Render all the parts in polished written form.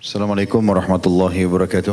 Assalamualaikum warahmatullahi wabarakatuh.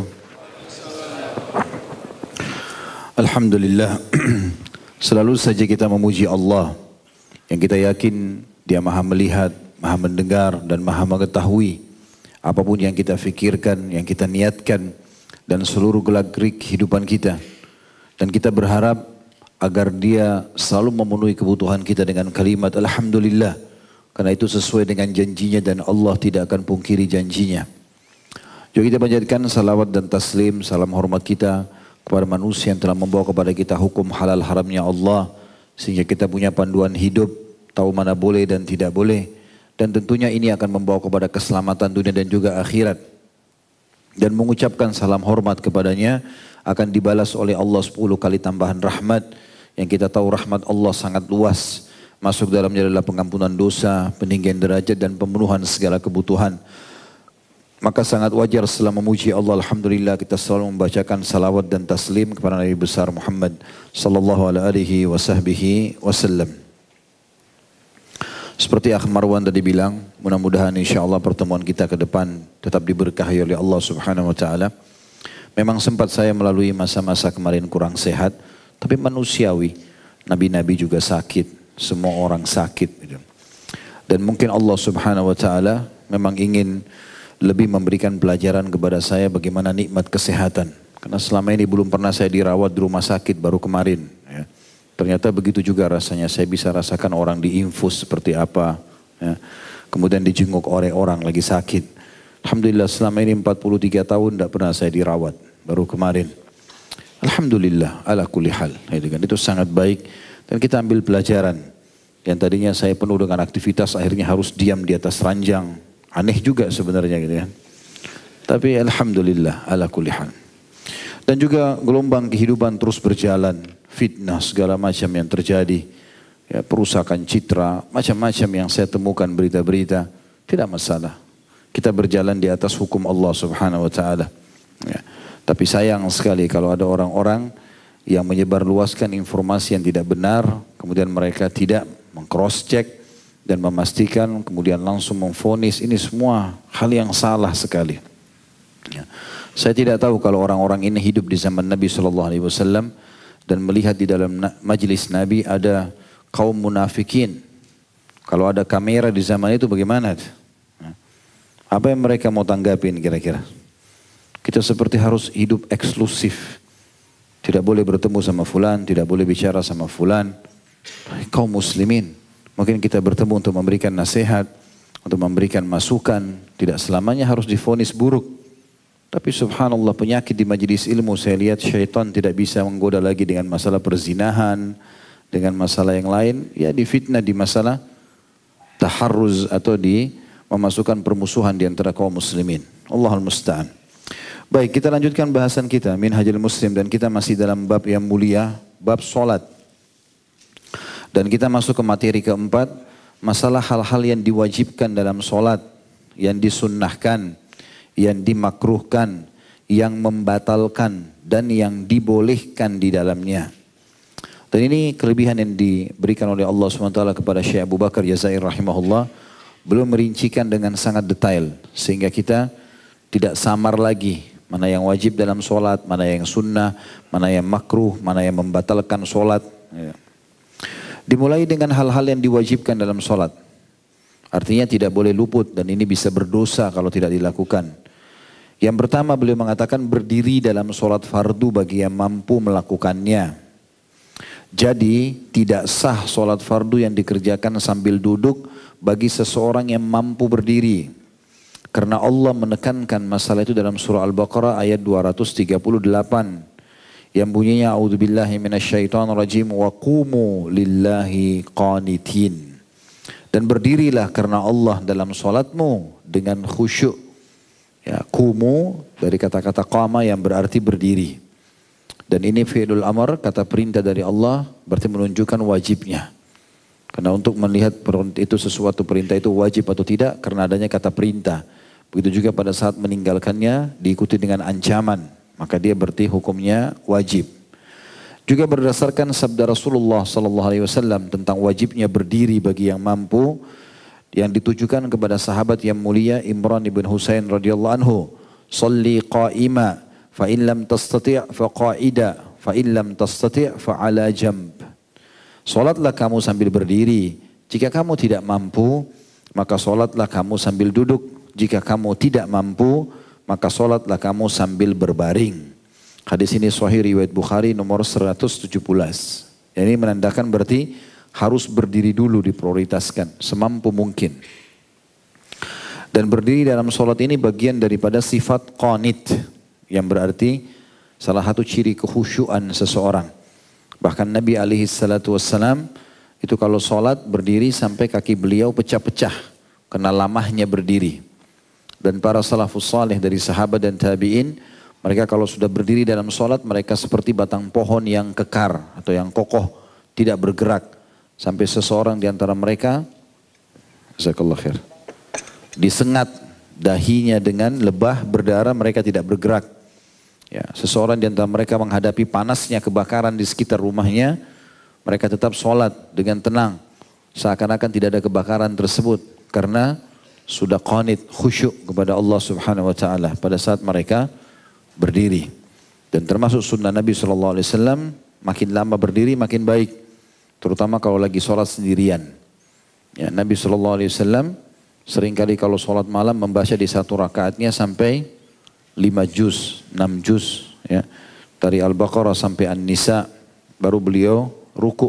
Alhamdulillah, selalu saja kita memuji Allah yang kita yakin Dia Maha melihat, Maha mendengar dan Maha mengetahui apapun yang kita fikirkan, yang kita niatkan dan seluruh gerak-gerik kehidupan kita. Dan kita berharap agar Dia selalu memenuhi kebutuhan kita dengan kalimat Alhamdulillah, karena itu sesuai dengan janjinya dan Allah tidak akan pungkiri janjinya. Juga kita panjatkan salawat dan taslim, salam hormat kita kepada manusia yang telah membawa kepada kita hukum halal haramnya Allah, sehingga kita punya panduan hidup, tahu mana boleh dan tidak boleh. Dan tentunya ini akan membawa kepada keselamatan dunia dan juga akhirat. Dan mengucapkan salam hormat kepadanya akan dibalas oleh Allah 10 kali tambahan rahmat, yang kita tahu rahmat Allah sangat luas. Masuk dalamnya adalah pengampunan dosa, peninggian derajat dan pemenuhan segala kebutuhan. Maka sangat wajar setelah memuji Allah, Alhamdulillah, kita selalu membacakan salawat dan taslim kepada Nabi besar Muhammad sallallahu alaihi wasallam. Seperti Akh Marwan tadi bilang, mudah-mudahan insyaAllah pertemuan kita ke depan tetap diberkahi oleh Allah subhanahu wa ta'ala. Memang sempat saya melalui masa-masa kemarin kurang sehat, tapi manusiawi. Nabi-nabi juga sakit, semua orang sakit. Dan mungkin Allah subhanahu wa ta'ala memang ingin lebih memberikan pelajaran kepada saya bagaimana nikmat kesehatan. Karena selama ini belum pernah saya dirawat di rumah sakit, baru kemarin. Ya. Ternyata begitu juga rasanya, saya bisa rasakan orang diinfus seperti apa. Ya. Kemudian dijenguk oleh orang lagi sakit. Alhamdulillah selama ini 43 tahun tidak pernah saya dirawat, baru kemarin. Alhamdulillah ala kulli hal. Itu sangat baik dan kita ambil pelajaran. Yang tadinya saya penuh dengan aktivitas akhirnya harus diam di atas ranjang. Aneh juga sebenarnya gitu ya. Tapi alhamdulillah ala kulli hal. Dan juga gelombang kehidupan terus berjalan, fitnah segala macam yang terjadi, ya, perusakan citra, macam-macam yang saya temukan berita-berita, tidak masalah. Kita berjalan di atas hukum Allah subhanahu wa ta'ala. Ya. Tapi sayang sekali kalau ada orang-orang yang menyebarluaskan informasi yang tidak benar, kemudian mereka tidak meng-cross check dan memastikan, kemudian langsung memvonis, ini semua hal yang salah sekali. Ya. Saya tidak tahu kalau orang-orang ini hidup di zaman Nabi SAW dan melihat di dalam majlis Nabi ada kaum munafikin. Kalau ada kamera di zaman itu bagaimana? Ya. Apa yang mereka mau tanggapin kira-kira? Kita seperti harus hidup eksklusif. Tidak boleh bertemu sama fulan, tidak boleh bicara sama fulan. Kaum muslimin. Mungkin kita bertemu untuk memberikan nasihat, untuk memberikan masukan. Tidak selamanya harus divonis buruk. Tapi subhanallah penyakit di majelis ilmu saya lihat syaitan tidak bisa menggoda lagi dengan masalah perzinahan, dengan masalah yang lain. Ya difitnah di masalah taharruz atau di memasukkan permusuhan di antara kaum muslimin. Allahul musta'an. Baik, kita lanjutkan bahasan kita Minhajul Muslim dan kita masih dalam bab yang mulia, bab solat. Dan kita masuk ke materi keempat, masalah hal-hal yang diwajibkan dalam solat, yang disunnahkan, yang dimakruhkan, yang membatalkan, dan yang dibolehkan di dalamnya. Dan ini kelebihan yang diberikan oleh Allah SWT kepada Syekh Abu Bakar Jazair rahimahullah, belum merincikan dengan sangat detail, sehingga kita tidak samar lagi, mana yang wajib dalam solat, mana yang sunnah, mana yang makruh, mana yang membatalkan solat. Ya. Dimulai dengan hal-hal yang diwajibkan dalam solat. Artinya tidak boleh luput dan ini bisa berdosa kalau tidak dilakukan. Yang pertama beliau mengatakan berdiri dalam solat fardu bagi yang mampu melakukannya. Jadi tidak sah solat fardu yang dikerjakan sambil duduk bagi seseorang yang mampu berdiri. Karena Allah menekankan masalah itu dalam surah Al-Baqarah ayat 238. Yang bunyinya a'udzubillahi minasyaitonirrajim wa qumu lillahi qanitin. Dan berdirilah karena Allah dalam salatmu dengan khusyuk. Ya, qumu dari kata-kata qama yang berarti berdiri. Dan ini fi'lul amr, kata perintah dari Allah, berarti menunjukkan wajibnya. Karena untuk melihat itu sesuatu perintah itu wajib atau tidak karena adanya kata perintah. Begitu juga pada saat meninggalkannya diikuti dengan ancaman. Maka dia berarti hukumnya wajib. Juga berdasarkan sabda Rasulullah SAW tentang wajibnya berdiri bagi yang mampu. yang ditujukan kepada sahabat yang mulia Imran ibn Husain radhiyallahu anhu. Salli qa'ima fa in lam tastati' fa qa'ida fa in lam tastati' fa 'ala jamb. Salatlah kamu sambil berdiri. Jika kamu tidak mampu, maka salatlah kamu sambil duduk. Jika kamu tidak mampu, maka salatlah kamu sambil berbaring. Hadis ini sahih riwayat Bukhari nomor 117. Ini menandakan berarti harus berdiri dulu, diprioritaskan semampu mungkin. Dan berdiri dalam sholat ini bagian daripada sifat qanit, yang berarti salah satu ciri kekhusyuan seseorang. Bahkan Nabi SAW itu kalau sholat berdiri sampai kaki beliau pecah-pecah karena lamahnya berdiri. Dan para salafus salih dari sahabat dan tabi'in, mereka kalau sudah berdiri dalam sholat, mereka seperti batang pohon yang kekar atau yang kokoh, tidak bergerak. Sampai seseorang di antara mereka, jazakallah khair, disengat dahinya dengan lebah berdarah, mereka tidak bergerak. Ya, seseorang di antara mereka menghadapi panasnya kebakaran di sekitar rumahnya, mereka tetap sholat dengan tenang. Seakan-akan tidak ada kebakaran tersebut. Karena sudah qanit, khusyuk kepada Allah subhanahu wa ta'ala pada saat mereka berdiri. Dan termasuk sunnah Nabi SAW, makin lama berdiri makin baik. Terutama kalau lagi sholat sendirian. Ya, Nabi SAW seringkali kalau sholat malam membaca di satu rakaatnya sampai 5 juz, 6 juz. Ya. Dari Al-Baqarah sampai An-Nisa, baru beliau ruku.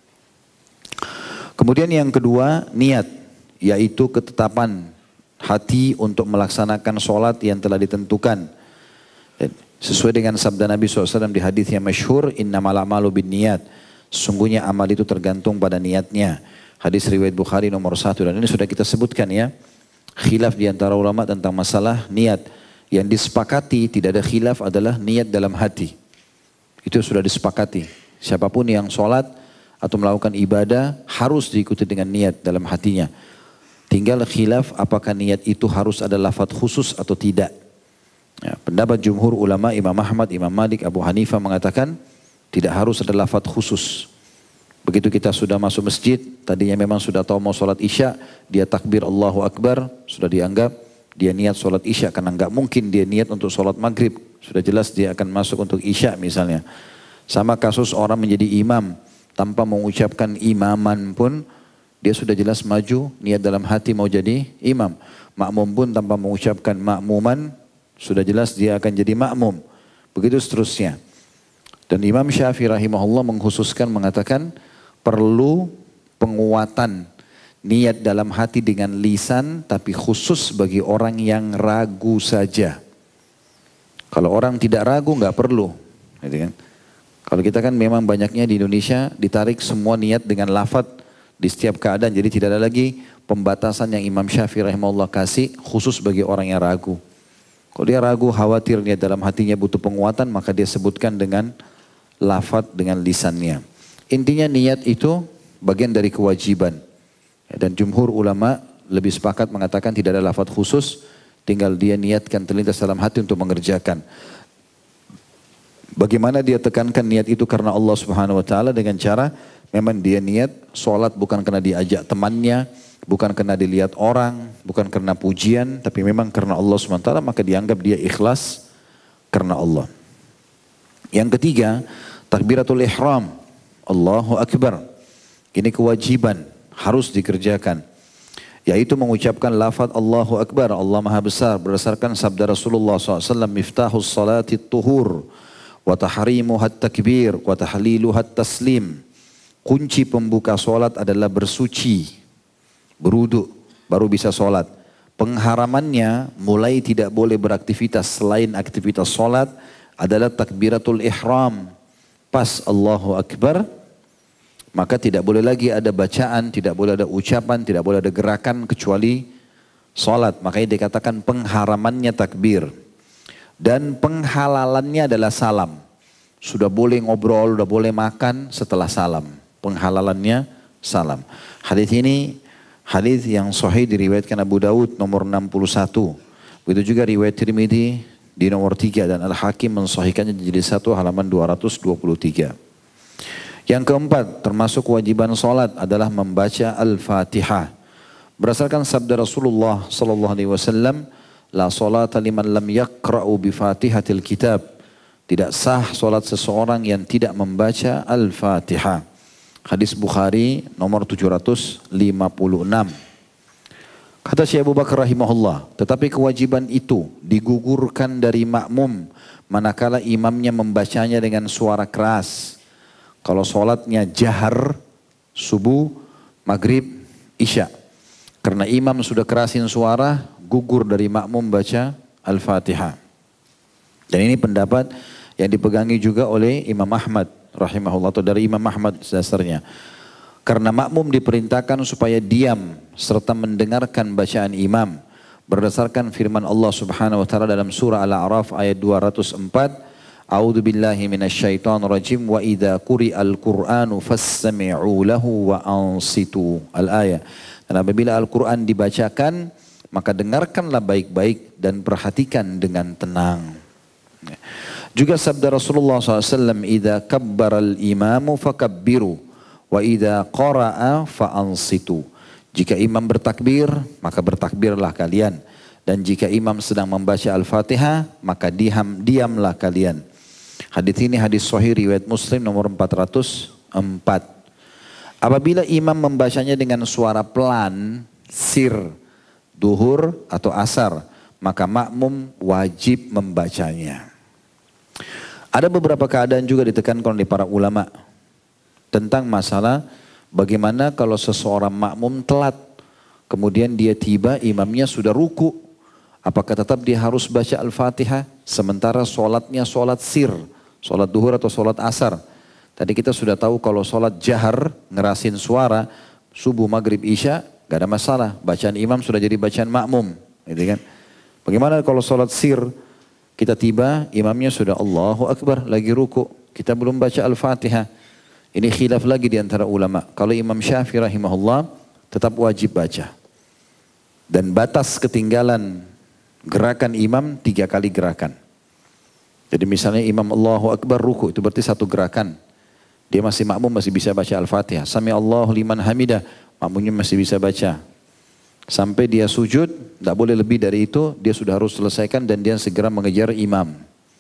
Kemudian yang kedua, niat. Yaitu ketetapan hati untuk melaksanakan sholat yang telah ditentukan. Dan sesuai dengan sabda Nabi SAW di hadis yang masyhur, innamal a'malu binniyat. Sesungguhnya amal itu tergantung pada niatnya. Hadis riwayat Bukhari nomor 1, dan ini sudah kita sebutkan ya. Khilaf di antara ulama tentang masalah niat. Yang disepakati tidak ada khilaf adalah niat dalam hati. Itu sudah disepakati. Siapapun yang sholat atau melakukan ibadah harus diikuti dengan niat dalam hatinya. Tinggal khilaf apakah niat itu harus ada lafaz khusus atau tidak. Ya, pendapat jumhur ulama Imam Ahmad, Imam Malik, Abu Hanifah mengatakan tidak harus ada lafaz khusus. Begitu kita sudah masuk masjid, tadinya memang sudah tahu mau sholat isya, dia takbir Allahu Akbar, sudah dianggap dia niat sholat isya. Karena nggak mungkin dia niat untuk sholat maghrib. Sudah jelas dia akan masuk untuk isya misalnya. Sama kasus orang menjadi imam, tanpa mengucapkan imaman pun, dia sudah jelas maju, niat dalam hati mau jadi imam. Makmum pun tanpa mengucapkan makmuman, sudah jelas dia akan jadi makmum. Begitu seterusnya. Dan Imam Syafi'i rahimahullah mengkhususkan mengatakan perlu penguatan niat dalam hati dengan lisan, tapi khusus bagi orang yang ragu saja. Kalau orang tidak ragu nggak perlu. Gitu kan? Kalau kita kan memang banyaknya di Indonesia ditarik semua niat dengan lafaz di setiap keadaan, jadi tidak ada lagi pembatasan yang Imam Syafi'i rahimahullah kasih khusus bagi orang yang ragu. Kalau dia ragu, khawatir niat dalam hatinya butuh penguatan, maka dia sebutkan dengan lafaz dengan lisannya. Intinya niat itu bagian dari kewajiban. Dan jumhur ulama lebih sepakat mengatakan tidak ada lafaz khusus, tinggal dia niatkan terlintas dalam hati untuk mengerjakan. Bagaimana dia tekankan niat itu karena Allah Subhanahu wa taala dengan cara memang dia niat sholat bukan karena diajak temannya, bukan karena dilihat orang, bukan karena pujian, tapi memang karena Allah Subhanahu wa taala, maka dianggap dia ikhlas karena Allah. Yang ketiga, takbiratul ihram. Allahu Akbar. Ini kewajiban, harus dikerjakan. Yaitu mengucapkan lafaz Allahu Akbar, Allah Maha Besar, berdasarkan sabda Rasulullah SAW, miftahus salati tuhur, wa tahrimuhat takbir, wa tahliluhat taslim. Kunci pembuka solat adalah bersuci, berwudu, baru bisa solat. Pengharamannya mulai tidak boleh beraktivitas selain aktivitas solat adalah takbiratul ihram. Pas Allahu Akbar, maka tidak boleh lagi ada bacaan, tidak boleh ada ucapan, tidak boleh ada gerakan kecuali solat. Makanya dikatakan pengharamannya takbir. Dan penghalalannya adalah salam. Sudah boleh ngobrol, sudah boleh makan setelah salam. Penghalalannya salam. Hadis ini hadis yang sahih diriwayatkan Abu Daud nomor 61. Begitu juga riwayat Tirmidzi di nomor 3 dan Al-Hakim mensahihkannya jadi 1 halaman 223. Yang keempat termasuk kewajiban salat adalah membaca Al-Fatihah. Berdasarkan sabda Rasulullah sallallahu alaihi wasallam, la salata liman lam yaqra'u bi Fatihatil kitab. Tidak sah salat seseorang yang tidak membaca Al-Fatihah. Hadis Bukhari nomor 756. Kata Syekh Abu Bakar rahimahullah, tetapi kewajiban itu digugurkan dari makmum manakala imamnya membacanya dengan suara keras. Kalau solatnya jahar, subuh, maghrib, isya. Karena imam sudah kerasin suara, gugur dari makmum baca Al-Fatihah. Dan ini pendapat yang dipegangi juga oleh Imam Ahmad rahimahullah, atau dari Imam Ahmad dasarnya. Karena makmum diperintahkan supaya diam serta mendengarkan bacaan imam. Berdasarkan firman Allah Subhanahu wa taala dalam surah Al-A'raf ayat 204, A'udzu billahi minasyaitonir rajim wa idza quri'al Qur'anu fastami'u lahu wa ansitu. Al-ayat. Dan apabila Al-Qur'an dibacakan, maka dengarkanlah baik-baik dan perhatikan dengan tenang. Juga sabda Rasulullah SAW, idza kabbaral imamu fakabbiru wa idza qara'a fa'ansitu. Jika imam bertakbir, maka bertakbirlah kalian. Dan jika imam sedang membaca Al-Fatihah, maka diamlah kalian. Hadis ini hadis sahih riwayat Muslim nomor 404. Apabila imam membacanya dengan suara pelan, sir, duhur atau asar, maka makmum wajib membacanya. Ada beberapa keadaan juga ditekankan oleh para ulama tentang masalah bagaimana kalau seseorang makmum telat, kemudian dia tiba imamnya sudah ruku, apakah tetap dia harus baca Al-Fatihah sementara sholatnya sholat sir, sholat duhur atau sholat asar. Tadi kita sudah tahu kalau sholat jahar, ngerasin suara, subuh, maghrib, isya, gak ada masalah. Bacaan imam sudah jadi bacaan makmum. Gitu kan? Bagaimana kalau sholat sir, kita tiba imamnya sudah Allahu Akbar, lagi ruku, kita belum baca Al-Fatihah. Ini khilaf lagi di antara ulama. Kalau Imam Syafi'i rahimahullah tetap wajib baca. Dan batas ketinggalan gerakan imam 3 kali gerakan. Jadi misalnya imam Allahu Akbar ruku, itu berarti 1 gerakan. Dia masih makmum, masih bisa baca Al-Fatihah. Sami Allahu liman hamidah, makmumnya masih bisa baca. Sampai dia sujud, tidak boleh lebih dari itu, dia sudah harus selesaikan dan dia segera mengejar imam.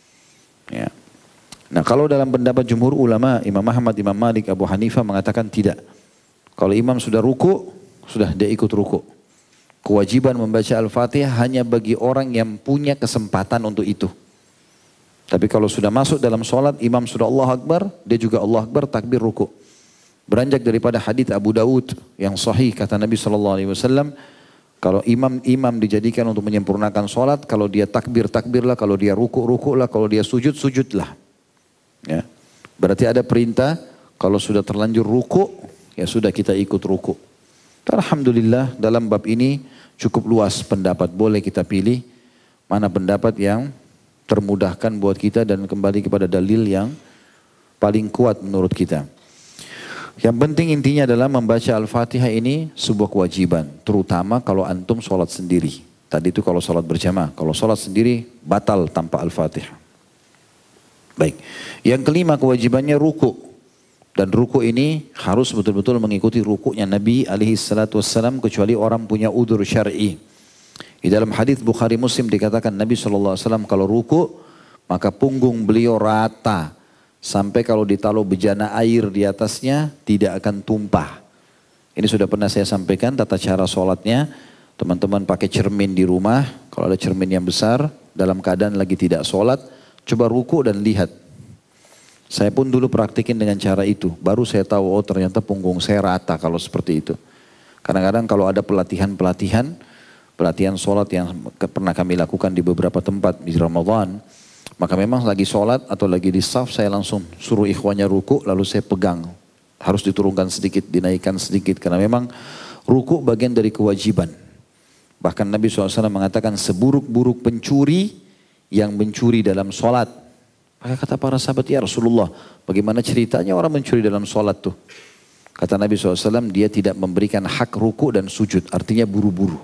Ya. Nah kalau dalam pendapat jumhur ulama, Imam Ahmad, Imam Malik, Abu Hanifah mengatakan tidak. Kalau imam sudah ruku, sudah dia ikut ruku. Kewajiban membaca Al-Fatihah hanya bagi orang yang punya kesempatan untuk itu. Tapi kalau sudah masuk dalam sholat, imam sudah Allah Akbar, dia juga Allah Akbar, takbir ruku. Beranjak daripada hadits Abu Dawud yang sahih, kata Nabi SAW, kalau imam dijadikan untuk menyempurnakan sholat, kalau dia takbir, takbirlah, kalau dia ruku, rukulah, kalau dia sujud, sujudlah. Ya. Berarti ada perintah kalau sudah terlanjur ruku, ya sudah kita ikut ruku. Alhamdulillah dalam bab ini cukup luas pendapat, boleh kita pilih mana pendapat yang termudahkan buat kita dan kembali kepada dalil yang paling kuat menurut kita. Yang penting intinya adalah membaca Al-Fatihah ini sebuah kewajiban, terutama kalau antum sholat sendiri. Tadi itu kalau sholat berjamaah, kalau sholat sendiri batal tanpa Al-Fatihah. Baik, yang kelima kewajibannya ruku. Dan ruku ini harus betul-betul mengikuti rukunya Nabi SAW kecuali orang punya udzur syar'i. Di dalam hadis Bukhari Muslim dikatakan Nabi SAW kalau ruku maka punggung beliau rata. Sampai kalau ditaruh bejana air di atasnya tidak akan tumpah. Ini sudah pernah saya sampaikan tata cara sholatnya. Teman-teman pakai cermin di rumah, kalau ada cermin yang besar dalam keadaan lagi tidak sholat, coba ruku dan lihat. Saya pun dulu praktikin dengan cara itu. Baru saya tahu, oh ternyata punggung saya rata kalau seperti itu. Kadang-kadang kalau ada pelatihan sholat yang pernah kami lakukan di beberapa tempat di Ramadan. Maka memang lagi sholat atau lagi di saf, saya langsung suruh ikhwannya ruku, lalu saya pegang. Harus diturunkan sedikit, dinaikkan sedikit. Karena memang ruku bagian dari kewajiban. Bahkan Nabi SAW mengatakan seburuk-buruk pencuri yang mencuri dalam sholat. Maka kata para sahabat, ya Rasulullah, bagaimana ceritanya orang mencuri dalam sholat tuh? Kata Nabi SAW, dia tidak memberikan hak ruku dan sujud, artinya buru-buru.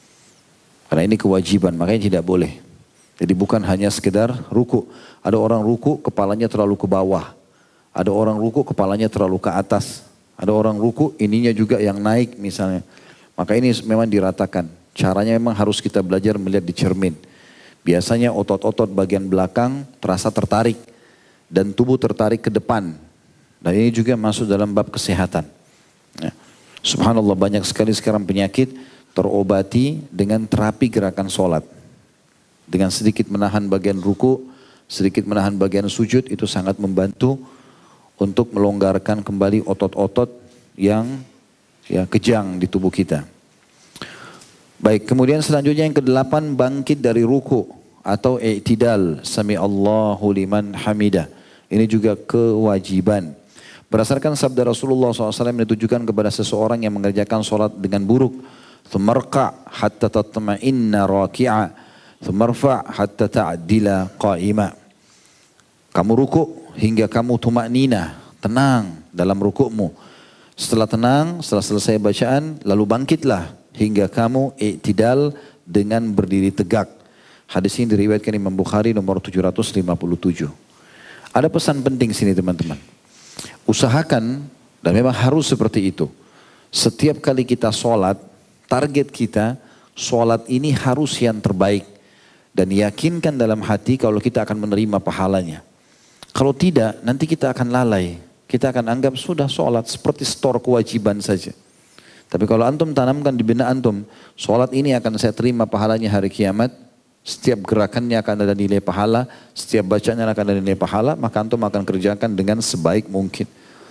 Karena ini kewajiban, makanya tidak boleh. Jadi bukan hanya sekedar ruku. Ada orang ruku, kepalanya terlalu ke bawah. Ada orang ruku, kepalanya terlalu ke atas. Ada orang ruku, ininya juga yang naik misalnya. Maka ini memang diratakan. Caranya memang harus kita belajar melihat di cermin. Biasanya otot-otot bagian belakang terasa tertarik. Dan tubuh tertarik ke depan. Dan ini juga masuk dalam bab kesehatan. Ya. Subhanallah, banyak sekali sekarang penyakit terobati dengan terapi gerakan sholat. Dengan sedikit menahan bagian ruku, sedikit menahan bagian sujud, itu sangat membantu untuk melonggarkan kembali otot-otot yang kejang di tubuh kita. Baik, kemudian selanjutnya yang ke-8, bangkit dari ruku atau i'tidal, sami Allahu liman hamidah. Ini juga kewajiban. Berdasarkan sabda Rasulullah SAW yang ditujukan kepada seseorang yang mengerjakan sholat dengan buruk. Thumarka' hatta tatma'inna raki'a, thumarfa' hatta ta'dila qa'ima. Kamu ruku hingga kamu tumaknina, tenang dalam rukukmu. Setelah tenang, setelah selesai bacaan, lalu bangkitlah hingga kamu i'tidal dengan berdiri tegak. Hadis ini diriwayatkan Imam Bukhari nomor 757. Ada pesan penting sini teman-teman. Usahakan, dan memang harus seperti itu. Setiap kali kita sholat, target kita, sholat ini harus yang terbaik. Dan yakinkan dalam hati kalau kita akan menerima pahalanya. Kalau tidak, nanti kita akan lalai. Kita akan anggap sudah sholat seperti store kewajiban saja. Tapi kalau antum tanamkan di benak antum, sholat ini akan saya terima pahalanya hari kiamat, setiap gerakannya akan ada nilai pahala, setiap bacanya akan ada nilai pahala, maka antum akan kerjakan dengan sebaik mungkin.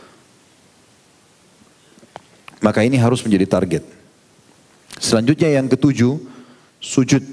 Maka ini harus menjadi target. Selanjutnya yang ke-7, sujud.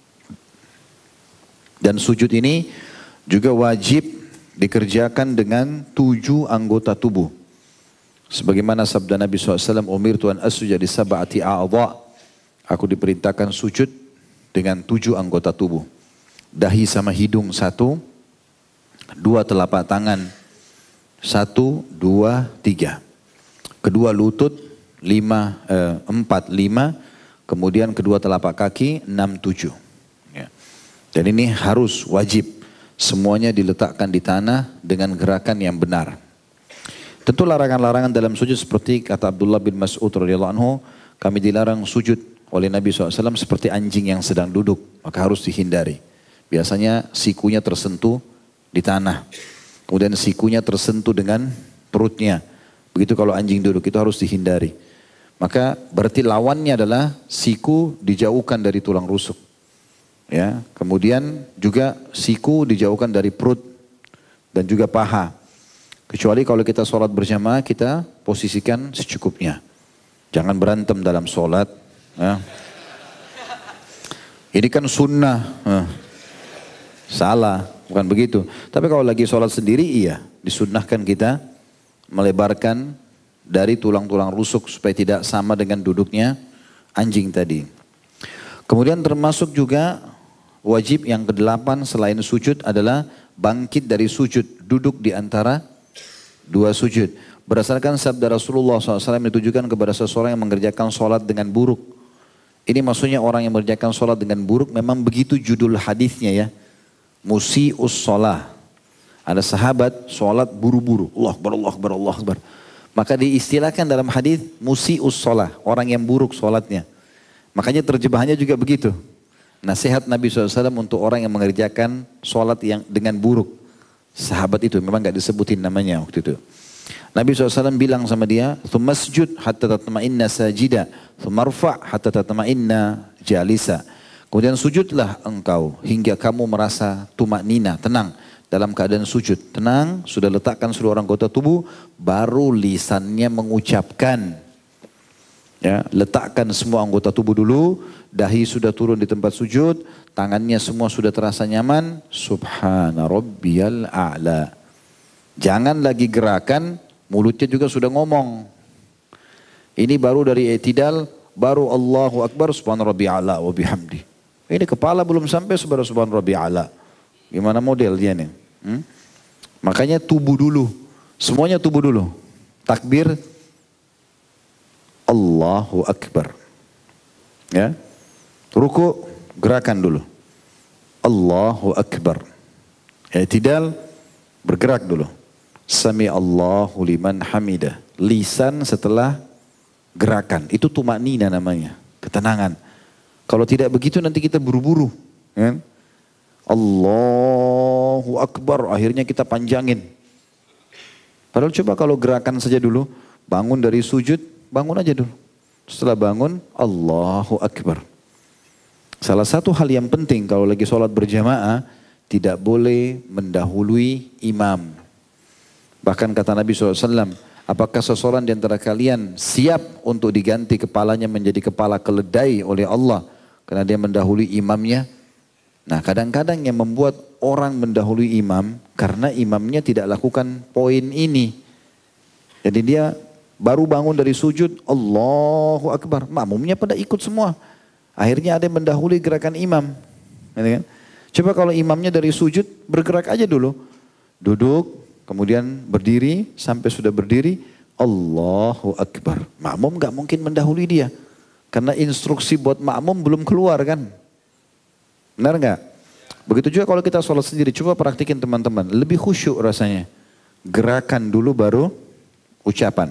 Dan sujud ini juga wajib dikerjakan dengan 7 anggota tubuh. Sebagaimana sabda Nabi SAW, umirtu an asjuda li sab'ati a'dha. Aku diperintahkan sujud dengan 7 anggota tubuh. Dahi sama hidung 1, 2 telapak tangan 1, 2, 3. Kedua lutut 4, 5. Kemudian kedua telapak kaki 6, 7. Ya. Dan ini harus wajib. Semuanya diletakkan di tanah dengan gerakan yang benar. Tentu larangan-larangan dalam sujud seperti kata Abdullah bin Mas'ud radhiyallahu anhu, kami dilarang sujud oleh Nabi SAW seperti anjing yang sedang duduk, maka harus dihindari. Biasanya sikunya tersentuh di tanah, kemudian sikunya tersentuh dengan perutnya. Begitu kalau anjing duduk, itu harus dihindari. Maka berarti lawannya adalah siku dijauhkan dari tulang rusuk. Ya, kemudian juga siku dijauhkan dari perut dan juga paha. Kecuali kalau kita sholat berjamaah, kita posisikan secukupnya. Jangan berantem dalam sholat. Ya. Ini kan sunnah. Salah, bukan begitu. Tapi kalau lagi sholat sendiri, iya. Disunnahkan kita melebarkan dari tulang-tulang rusuk supaya tidak sama dengan duduknya anjing tadi. Kemudian termasuk juga wajib yang ke-8 selain sujud adalah bangkit dari sujud. Duduk di antara 2 sujud. Berdasarkan sabda Rasulullah SAW ditujukan kepada seseorang yang mengerjakan sholat dengan buruk. Ini maksudnya orang yang mengerjakan sholat dengan buruk, memang begitu judul hadisnya ya. Musi'us sholah. Ada sahabat sholat buru-buru. Allah Akbar, Allah Akbar, Allah Akbar. Maka diistilahkan dalam hadis musi'us sholah. Orang yang buruk sholatnya. Makanya terjemahannya juga begitu. Nasihat Nabi SAW untuk orang yang mengerjakan sholat yang dengan buruk. Sahabat itu memang gak disebutin namanya waktu itu. Nabi SAW bilang sama dia, "Thumasjud hatta tatma'inna sajida, thumarfa' hatta tatma'inna jalisa." Kemudian sujudlah engkau hingga kamu merasa tumaknina, tenang dalam keadaan sujud. Tenang, sudah letakkan seluruh anggota tubuh, baru lisannya mengucapkan. Ya, letakkan semua anggota tubuh dulu, dahi sudah turun di tempat sujud, tangannya semua sudah terasa nyaman. Subhana rabbiyal a'la. Jangan lagi gerakan, mulutnya juga sudah ngomong. Ini baru dari i'tidal, baru Allahu Akbar, subhana rabbiyal a'la wa bihamdi. Ini kepala belum sampai subhana rabbiyal a'la. Gimana model dia nih? Makanya tubuh dulu, semuanya tubuh dulu. Takbir, Allahu Akbar. Ya. Ruku, gerakan dulu. Allahu Akbar. I'tidal, bergerak dulu. Sami Allahu liman hamidah. Lisan setelah Gerakan, itu tumaknina namanya, ketenangan. Kalau tidak begitu nanti kita buru-buru. Ya. Allahu Akbar, akhirnya kita panjangin. Padahal coba kalau gerakan saja dulu, bangun dari sujud, bangun aja dulu. Setelah bangun, Allahu Akbar. Salah satu hal yang penting kalau lagi sholat berjamaah, tidak boleh mendahului imam. Bahkan kata Nabi SAW, apakah seseorang di antara kalian siap untuk diganti kepalanya menjadi kepala keledai oleh Allah karena dia mendahului imamnya? Nah, kadang-kadang yang membuat orang mendahului imam karena imamnya tidak lakukan poin ini. Jadi dia baru bangun dari sujud, Allahu Akbar, makmumnya pada ikut semua. Akhirnya ada yang mendahului gerakan imam. Coba kalau imamnya dari sujud, bergerak aja dulu. Duduk, kemudian berdiri, sampai sudah berdiri, Allahu Akbar. Makmum gak mungkin mendahului dia. Karena instruksi buat makmum belum keluar kan. Benar gak? Begitu juga kalau kita sholat sendiri, coba praktikin teman-teman. Lebih khusyuk rasanya. Gerakan dulu baru ucapan.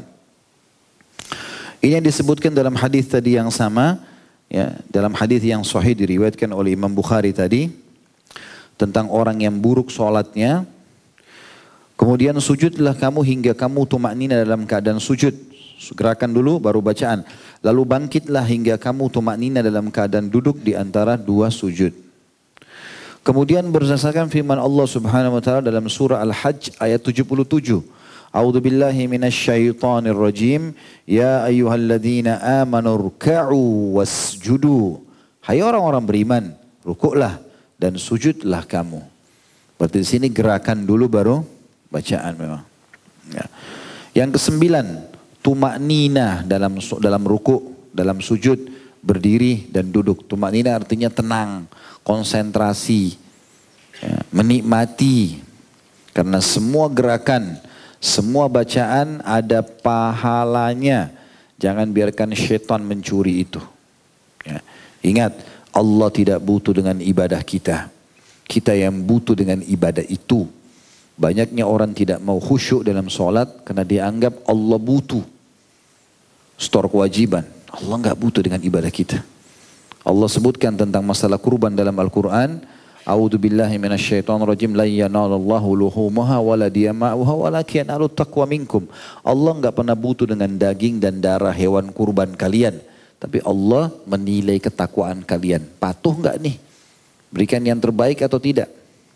Ini yang disebutkan dalam hadis tadi yang sama. Ya, dalam hadis yang sahih diriwayatkan oleh Imam Bukhari tadi. Tentang orang yang buruk sholatnya. Kemudian sujudlah kamu hingga kamu tumaknina dalam keadaan sujud. Gerakan dulu baru bacaan. Lalu bangkitlah hingga kamu tumaknina dalam keadaan duduk di antara dua sujud. Kemudian berdasarkan firman Allah Subhanahu wa taala dalam surah Al-Hajj ayat 77. A'udzu billahi minasyaitonir rajim. Ya ayyuhalladzina amanu ruk'u wasjudu. Hai orang-orang beriman, rukuklah dan sujudlah kamu. Berarti di sini gerakan dulu baru bacaan memang. Ya. Yang kesembilan, tumaknina dalam ruku, dalam sujud, berdiri dan duduk. Tumaknina artinya tenang, konsentrasi, ya, menikmati. Karena semua gerakan, semua bacaan ada pahalanya. Jangan biarkan syaitan mencuri itu. Ya. Ingat, Allah tidak butuh dengan ibadah kita. Kita yang butuh dengan ibadah itu. Banyaknya orang tidak mau khusyuk dalam sholat karena dia anggap Allah butuh. Setor kewajiban. Allah enggak butuh dengan ibadah kita. Allah sebutkan tentang masalah kurban dalam Al-Quran. A'udzu billahi minasyaitonir rajim. La yanalallahu luhumuha wala diyama'uha walakin yanalut taqwa minkum. Allah enggak pernah butuh dengan daging dan darah hewan kurban kalian. Tapi Allah menilai ketakwaan kalian. Patuh enggak nih? Berikan yang terbaik atau tidak?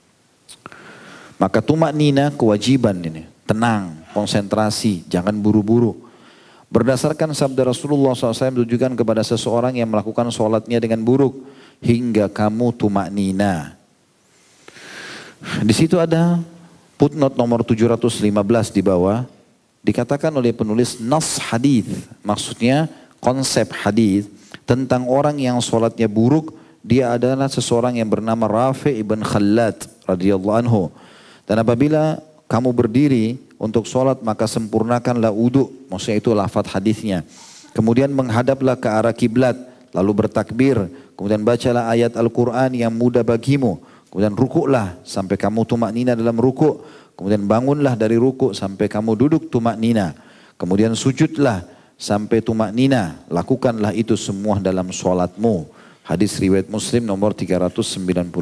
Maka tumaknina kewajiban ini. Tenang, konsentrasi, jangan buru-buru. Berdasarkan sabda Rasulullah SAW ditujukan kepada seseorang yang melakukan sholatnya dengan buruk. Hingga kamu tumaknina. Di situ ada footnote nomor 715 di bawah. Dikatakan oleh penulis nas hadis. Maksudnya konsep hadis tentang orang yang sholatnya buruk. Dia adalah seseorang yang bernama Rafi' ibn Khallad radhiyallahu anhu. Dan apabila kamu berdiri untuk sholat maka sempurnakanlah wudu. Maksudnya itu lafaz hadisnya. Kemudian menghadaplah ke arah kiblat. Lalu bertakbir. Kemudian bacalah ayat Al-Quran yang mudah bagimu. Kemudian rukuklah sampai kamu tumaknina dalam rukuk. Kemudian bangunlah dari rukuk sampai kamu duduk tumaknina. Kemudian sujudlah sampai tumaknina. Lakukanlah itu semua dalam sholatmu. Hadis riwayat Muslim nomor 395.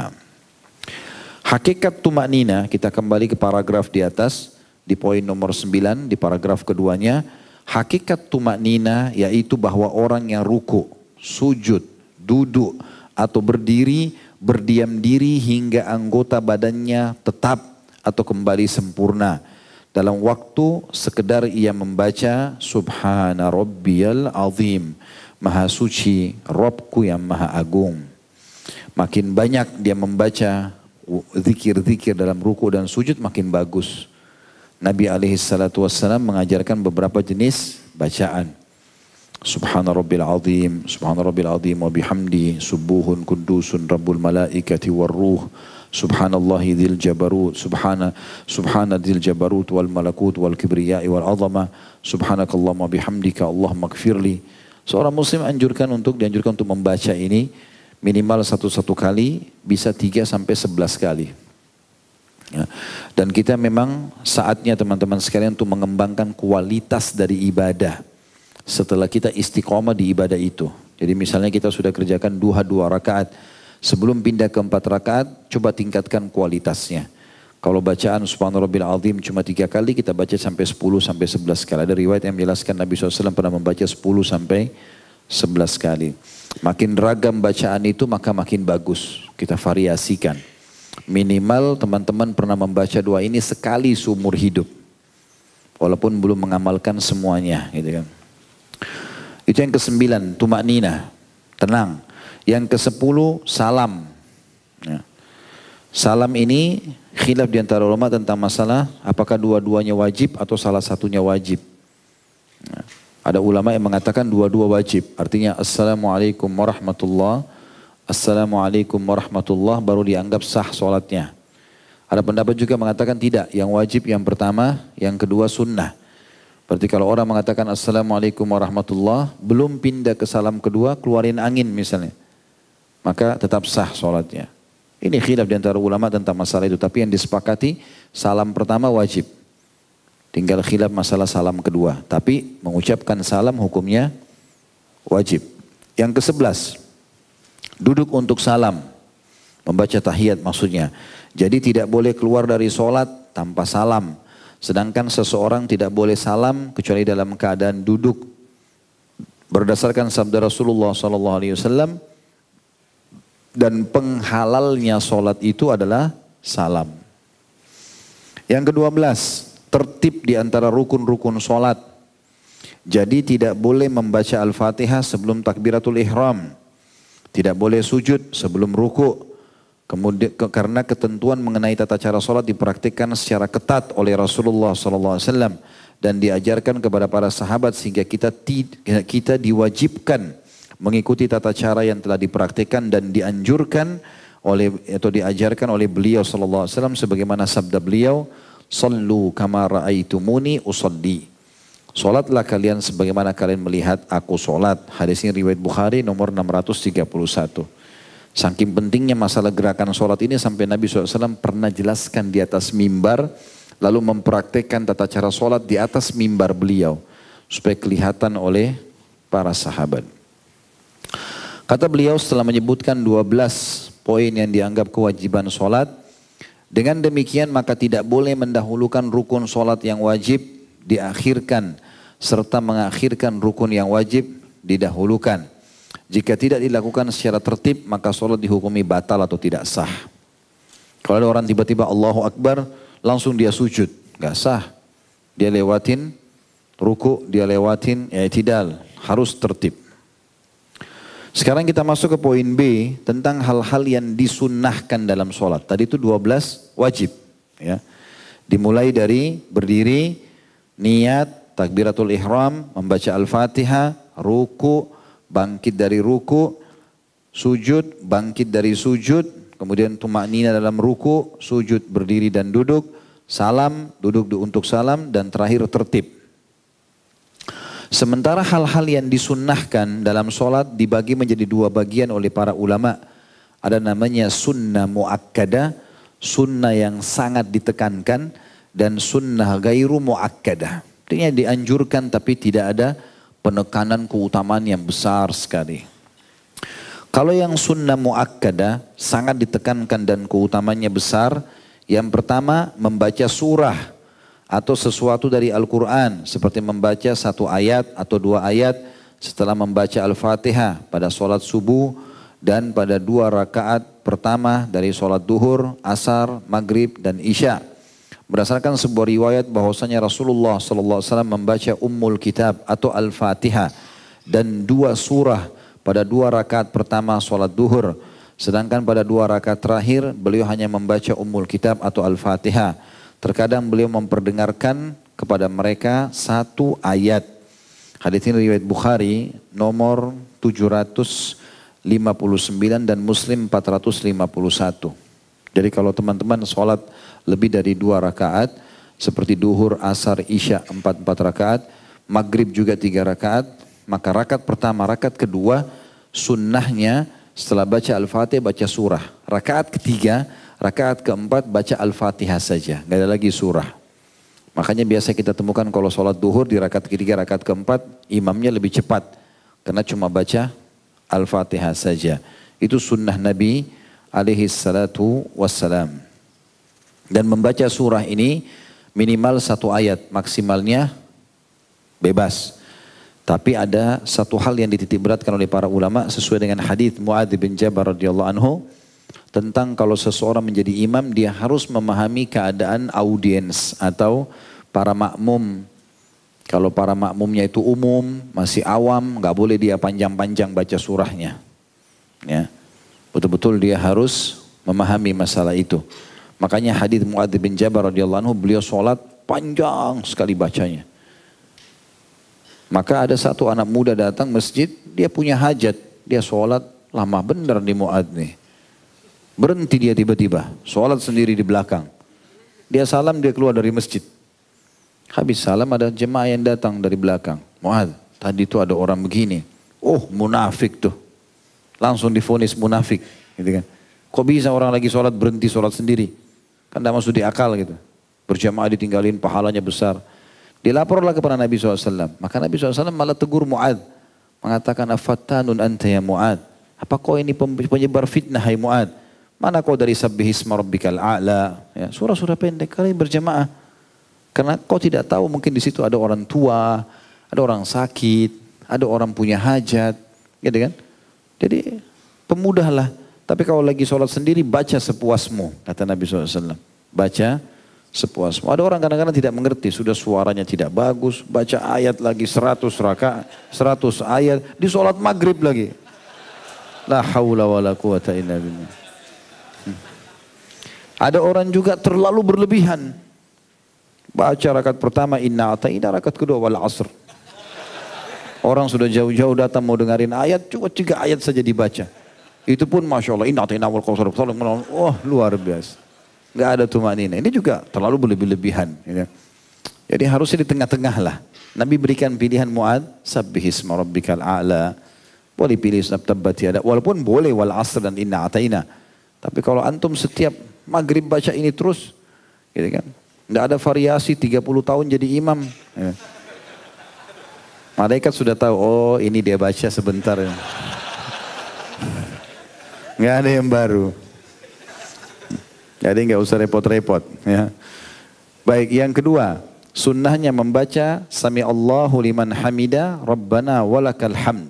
Hakikat tumaknina, kita kembali ke paragraf di atas, di poin nomor 9, di paragraf keduanya. Hakikat tumaknina yaitu bahwa orang yang ruku, sujud, duduk, atau berdiri, berdiam diri hingga anggota badannya tetap atau kembali sempurna. Dalam waktu sekedar ia membaca Subhana Rabbiyal Azim, Maha Suci, Robku yang Maha Agung. Makin banyak dia membaca zikir-zikir dalam ruku dan sujud makin bagus. Nabi SAW mengajarkan beberapa jenis bacaan. Subhana Rabbil Azim, Subhana Rabbil Azim wa bihamdi, Subuhun Kudusun Rabbul Malaikati war Ruh, Subhanallahi dzil jabarut, Subhana dzil jabarut wal malakut wal kibriyai wal azama, Subhanakallahumma bihamdika Allahumma gfirli. Seorang muslim dianjurkan untuk membaca ini minimal satu kali, bisa 3 sampai 11 kali. Ya. Dan kita memang saatnya teman-teman sekalian untuk mengembangkan kualitas dari ibadah. setelah kita istiqomah di ibadah itu. Jadi misalnya kita sudah kerjakan duha 2 rakaat. Sebelum pindah ke 4 rakaat, coba tingkatkan kualitasnya. Kalau bacaan Subhanarabbil Azim cuma 3 kali, kita baca sampai 10 sampai 11 kali. Ada riwayat yang menjelaskan Nabi SAW pernah membaca 10 sampai 11 kali. Makin ragam bacaan itu maka makin bagus. Kita variasikan. Minimal teman-teman pernah membaca doa ini sekali seumur hidup. Walaupun belum mengamalkan semuanya gitu kan. Itu yang ke-9, tumak nina, tenang. Yang ke-10, salam. Ya. Salam ini khilaf di antara ulama tentang masalah apakah dua-duanya wajib atau salah satunya wajib. Ya. Ada ulama yang mengatakan dua-dua wajib. Artinya assalamualaikum warahmatullah, assalamualaikum warahmatullah baru dianggap sah sholatnya. Ada pendapat juga mengatakan tidak, yang wajib yang pertama, yang kedua sunnah. Berarti kalau orang mengatakan assalamualaikum warahmatullah, belum pindah ke salam kedua, keluarin angin misalnya. Maka tetap sah sholatnya. Ini khilaf di antara ulama tentang masalah itu. Tapi yang disepakati, salam pertama wajib. Tinggal khilaf masalah salam kedua. Tapi mengucapkan salam hukumnya wajib. Yang ke-11, duduk untuk salam. Membaca tahiyat maksudnya. Jadi tidak boleh keluar dari sholat tanpa salam. Sedangkan seseorang tidak boleh salam kecuali dalam keadaan duduk. Berdasarkan sabda Rasulullah SAW, dan penghalalnya sholat itu adalah salam. Yang ke-12, tertib di antara rukun-rukun sholat. Jadi tidak boleh membaca Al-Fatihah sebelum takbiratul ihram. Tidak boleh sujud sebelum ruku'. Kemudian karena ketentuan mengenai tata cara sholat dipraktikkan secara ketat oleh Rasulullah SAW dan diajarkan kepada para sahabat sehingga kita diwajibkan mengikuti tata cara yang telah dipraktikkan dan dianjurkan oleh atau diajarkan oleh beliau SAW sebagaimana sabda beliau, "Sallu kama ra'aitumuni usalli." Salatlah kalian sebagaimana kalian melihat aku salat. Hadis ini riwayat Bukhari nomor 631. Saking pentingnya masalah gerakan sholat ini sampai Nabi SAW pernah jelaskan di atas mimbar. Lalu mempraktekkan tata cara sholat di atas mimbar beliau. Supaya kelihatan oleh para sahabat. Kata beliau setelah menyebutkan 12 poin yang dianggap kewajiban sholat. Dengan demikian maka tidak boleh mendahulukan rukun sholat yang wajib diakhirkan. Serta mengakhirkan rukun yang wajib didahulukan. Jika tidak dilakukan secara tertib, maka sholat dihukumi batal atau tidak sah. Kalau ada orang tiba-tiba Allahu Akbar, langsung dia sujud. Gak sah. Dia lewatin ruku, dia lewatin i'tidal. Harus tertib. Sekarang kita masuk ke poin B, tentang hal-hal yang disunnahkan dalam sholat. Tadi itu 12 wajib. Ya. Dimulai dari berdiri, niat, takbiratul ihram, membaca Al-Fatihah, ruku, bangkit dari ruku, sujud, bangkit dari sujud, kemudian tumak nina dalam ruku, sujud, berdiri dan duduk, salam, duduk untuk salam, dan terakhir tertib. Sementara hal-hal yang disunnahkan dalam sholat dibagi menjadi 2 bagian oleh para ulama. Ada namanya sunnah muakkadah, sunnah yang sangat ditekankan, dan sunnah gairu muakkadah. Artinya dianjurkan tapi tidak ada penekanan keutamaan yang besar sekali. Kalau yang sunnah muakkadah sangat ditekankan dan keutamanya besar. Yang pertama membaca surah atau sesuatu dari Al-Quran. Seperti membaca 1 ayat atau 2 ayat setelah membaca Al-Fatihah pada sholat subuh. Dan pada 2 rakaat pertama dari sholat duhur, asar, maghrib dan isya. Berdasarkan sebuah riwayat bahwasanya Rasulullah SAW membaca Ummul Kitab atau Al-Fatihah dan 2 surah pada 2 rakaat pertama sholat duhur. Sedangkan pada 2 rakaat terakhir beliau hanya membaca Ummul Kitab atau Al-Fatihah. Terkadang beliau memperdengarkan kepada mereka 1 ayat. Hadits ini riwayat Bukhari nomor 759 dan Muslim 451. Jadi kalau teman-teman sholat lebih dari 2 rakaat, seperti duhur, asar, isya 4 rakaat, maghrib juga 3 rakaat, maka rakaat pertama, rakaat kedua, sunnahnya setelah baca Al-Fatihah baca surah. Rakaat ketiga, rakaat keempat baca Al-Fatihah saja, gak ada lagi surah. Makanya biasa kita temukan kalau sholat duhur di rakaat ketiga, rakaat keempat, imamnya lebih cepat. Karena cuma baca Al-Fatihah saja. Itu sunnah Nabi alaihi salatu wassalam. Dan membaca surah ini minimal 1 ayat, maksimalnya bebas. Tapi ada satu hal yang dititikberatkan oleh para ulama sesuai dengan hadis Muadz bin Jabal radhiyallahu anhu tentang kalau seseorang menjadi imam dia harus memahami keadaan audiens atau para makmum. Kalau para makmumnya itu umum, masih awam, nggak boleh dia panjang-panjang baca surahnya. Ya, betul-betul dia harus memahami masalah itu. Makanya hadis Muadz bin Jabal radhiyallahu anhu beliau sholat panjang sekali bacanya. Maka ada satu anak muda datang masjid, dia punya hajat, dia sholat lama benar di Muadz nih. Berhenti dia tiba-tiba, sholat sendiri di belakang. Dia salam, dia keluar dari masjid. Habis salam ada jemaah yang datang dari belakang. Muadz, tadi itu ada orang begini. Oh munafik tuh. Langsung divonis munafik. Gitu kan. Kok bisa orang lagi sholat berhenti sholat sendiri? Kan tidak masuk di akal gitu. Berjamaah ditinggalin pahalanya besar. Dilaporlah kepada Nabi SAW. Maka Nabi SAW malah tegur Muadz. Mengatakan, afattanun anta ya Muadz. Apa kau ini penyebar fitnah hai Muadz? Mana kau dari sabbihisma rabbikal a'la? Ya, surah-surah pendek kali berjamaah. Karena kau tidak tahu mungkin di situ ada orang tua, ada orang sakit, ada orang punya hajat. Gitu kan? Jadi pemudahlah. Tapi kalau lagi sholat sendiri baca sepuasmu. Kata Nabi SAW. Baca sepuasmu. Ada orang kadang-kadang tidak mengerti, sudah suaranya tidak bagus, baca ayat lagi 100 rakaat, 100 ayat, di sholat maghrib lagi. La haula wa la quwata illa billah. Ada orang juga terlalu berlebihan. Baca rakaat pertama inna ata'ina, rakaat kedua wal asr. Orang sudah jauh-jauh datang mau dengerin ayat, cuma 3 ayat saja dibaca. Itu pun Masya Allah, inna ata'ina wal qawsar. Oh luar biasa. Nggak ada tumanina. Ini juga terlalu berlebih-lebihan. Ya. Jadi harusnya di tengah-tengah lah. Nabi berikan pilihan Muadz, sabbihisma rabbikal a'la. Boleh pilih tabbat yada. Walaupun boleh wal asr dan inna ataina. Tapi kalau antum setiap maghrib baca ini terus, gitu kan? Nggak ada variasi 30 tahun jadi imam. Ya. Malaikat sudah tahu, oh ini dia baca sebentar. Ya. Nggak ada yang baru. Jadi nggak usah repot-repot. Ya. Baik, yang kedua, sunnahnya membaca Sami Allahu liman hamida, Rabbana walakal hamd.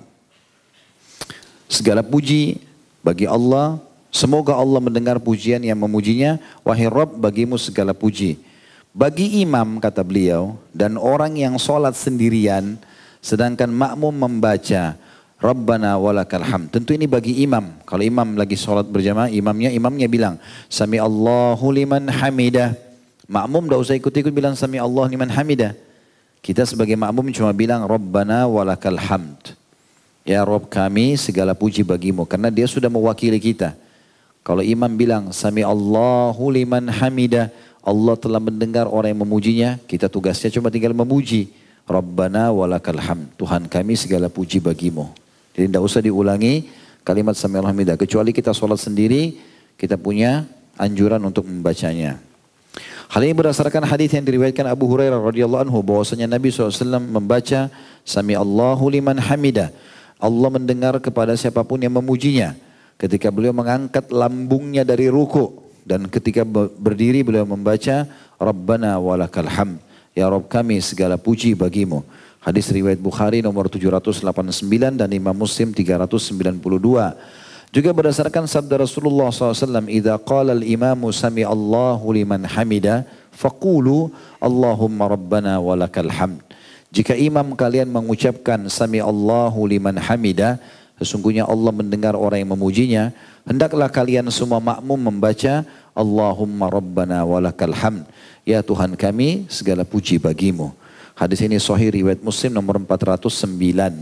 Segala puji bagi Allah, semoga Allah mendengar pujian yang memujinya, wahai Rabb bagimu segala puji. Bagi imam kata beliau, dan orang yang sholat sendirian, sedangkan makmum membaca Rabbana walakal hamd. Tentu ini bagi imam. Kalau imam lagi sholat berjamaah, imamnya bilang Sami Allahu liman hamidah. Makmum tidak usah ikut-ikut bilang Sami Allah liman hamidah. Kita sebagai makmum cuma bilang Rabbana walakal hamd. Ya Rabb kami segala puji bagimu. Karena dia sudah mewakili kita. Kalau imam bilang Sami Allahu liman hamidah, Allah telah mendengar orang yang memujinya. Kita tugasnya cuma tinggal memuji. Rabbana walakal hamd. Tuhan kami segala puji bagimu. Jadi tidak usah diulangi kalimat Sami Allahu liman hamidah. Kecuali kita sholat sendiri, kita punya anjuran untuk membacanya. Hal ini berdasarkan hadis yang diriwayatkan Abu Hurairah radhiyallahu anhu bahwasanya Nabi SAW membaca Sami Allahu liman hamidah. Allah mendengar kepada siapapun yang memujinya. Ketika beliau mengangkat lambungnya dari ruku dan ketika berdiri beliau membaca Rabbana walakal hamd. Ya Rabb kami segala puji bagimu. Hadis riwayat Bukhari nomor 789 dan Imam Muslim 392. Juga berdasarkan sabda Rasulullah SAW, "Idza qala al-imamu sami Allahu liman hamida, faqulu Allahumma rabbana walakal hamd." Jika imam kalian mengucapkan sami Allahu liman hamida, sesungguhnya Allah mendengar orang yang memujinya, hendaklah kalian semua makmum membaca Allahumma rabbana walakal hamd. Ya Tuhan kami, segala puji bagimu. Hadis ini sahih riwayat Muslim nomor 409.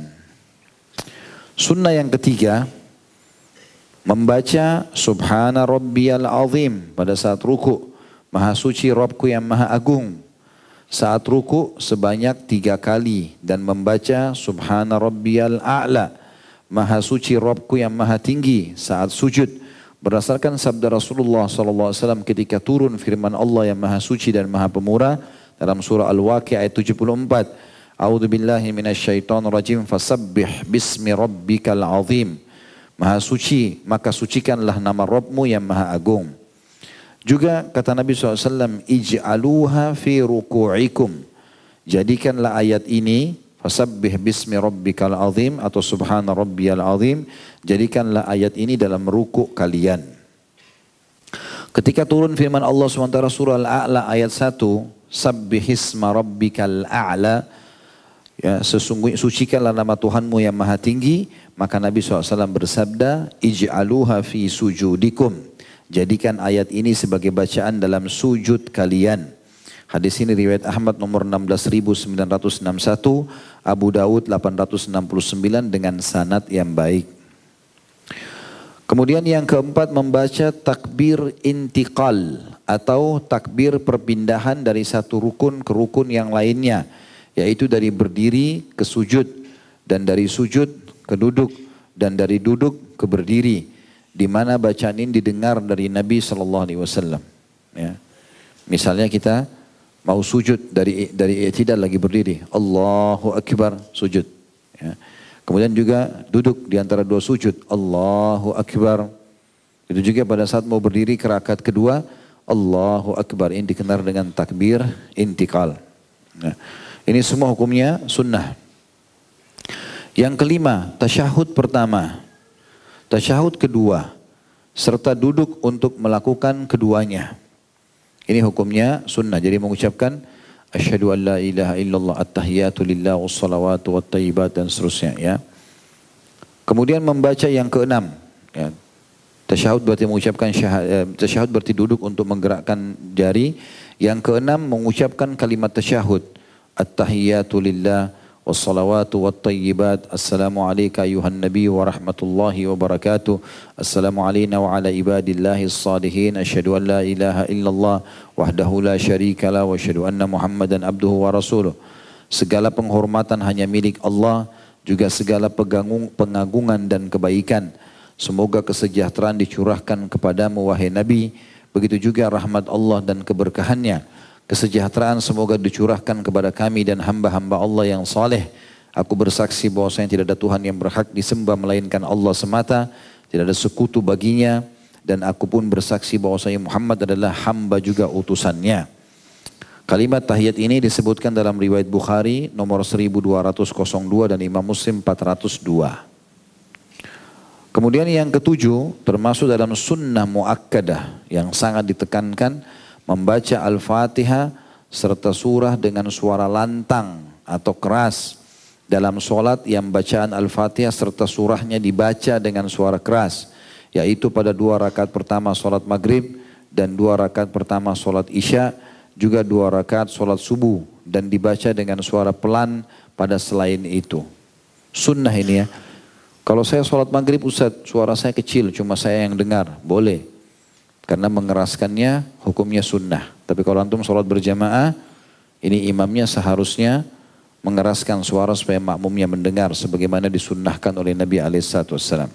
Sunnah yang ketiga, membaca Subhana Rabbiyal Azim pada saat ruku. Maha suci Rabbku yang maha agung. Saat ruku sebanyak 3 kali dan membaca Subhana Rabbiyal A'la. Maha suci Rabbku yang maha tinggi saat sujud. Berdasarkan sabda Rasulullah SAW ketika turun firman Allah yang maha suci dan maha pemurah. dalam surah Al-Waqi'ah ayat 74. A'udzu billahi minasyaitonir rajim fasabbih bismi rabbikal azim. Maha suci, maka sucikanlah nama Rabbmu yang maha agung. Juga kata Nabi SAW, ij'aluha fi ruku'ikum. Jadikanlah ayat ini, fasabbih bismi rabbikal azim atau subhana rabbiyal azim. Jadikanlah ayat ini dalam rukuk kalian. Ketika turun firman Allah SWT surah Al-A'la ayat 1, sabbihisma rabbikal a'la. Ya, sesungguhnya sucikanlah nama Tuhanmu yang maha tinggi. Maka Nabi SAW bersabda, ij'aluha fi sujudikum. Jadikan ayat ini sebagai bacaan dalam sujud kalian. Hadis ini riwayat Ahmad nomor 16.961, Abu Daud 869 dengan sanad yang baik. Kemudian yang keempat membaca takbir intiqal atau takbir perpindahan dari satu rukun ke rukun yang lainnya. Yaitu dari berdiri ke sujud dan dari sujud ke duduk dan dari duduk ke berdiri. Di mana bacaan ini didengar dari Nabi SAW. Ya. Misalnya kita mau sujud dari i'tidal lagi berdiri, Allahu Akbar, sujud. Ya. Kemudian juga duduk di antara dua sujud, Allahu Akbar. Itu juga pada saat mau berdiri ke rakaat kedua, Allahu Akbar. Ini dikenal dengan takbir intikal. Ya. Ini semua hukumnya sunnah. Yang kelima, tasyahud pertama. Tasyahud kedua, serta duduk untuk melakukan keduanya. Ini hukumnya sunnah. Jadi mengucapkan asyhadu an la ilaha illallah at-tahiyatu lillah wassalawatu wattayyibat dan seterusnya. Ya. Kemudian membaca yang keenam. Ya. Tasyahud berarti mengucapkan tasyahud berarti duduk untuk menggerakkan jari. Yang keenam mengucapkan kalimat tasyahud. At-tahiyatu lillah wassalawatu wattayyibat. Assalamu alayka ayuhan nabi wa rahmatullahi wa barakatuh. Assalamu alayna wa ala ibadillahi salihin. Asyhadu an la ilaha illallah wahdahu la syarika la wa asyhadu anna Muhammadan abduhu wa rasuluh. Segala penghormatan hanya milik Allah, juga segala pengagungan dan kebaikan. Semoga kesejahteraan dicurahkan kepadamu wahai Nabi. Begitu juga rahmat Allah dan keberkahannya. Kesejahteraan semoga dicurahkan kepada kami dan hamba-hamba Allah yang saleh. Aku bersaksi bahwasanya tidak ada Tuhan yang berhak disembah melainkan Allah semata. Tidak ada sekutu baginya. Dan aku pun bersaksi bahwasanya Muhammad adalah hamba juga utusannya. Kalimat tahiyat ini disebutkan dalam riwayat Bukhari nomor 1202 dan Imam Muslim 402. Kemudian yang ketujuh termasuk dalam sunnah muakkadah yang sangat ditekankan, membaca Al-Fatihah serta surah dengan suara lantang atau keras dalam solat yang bacaan Al-Fatihah serta surahnya dibaca dengan suara keras, yaitu pada 2 rakaat pertama solat maghrib dan 2 rakaat pertama solat isya, juga 2 rakaat solat subuh dan dibaca dengan suara pelan pada selain itu. Sunnah ini ya. Kalau saya solat maghrib Ustaz, suara saya kecil cuma saya yang dengar, boleh. Karena mengeraskannya hukumnya sunnah. Tapi kalau antum sholat berjamaah, ini imamnya seharusnya mengeraskan suara supaya makmumnya mendengar. Sebagaimana disunnahkan oleh Nabi SAW.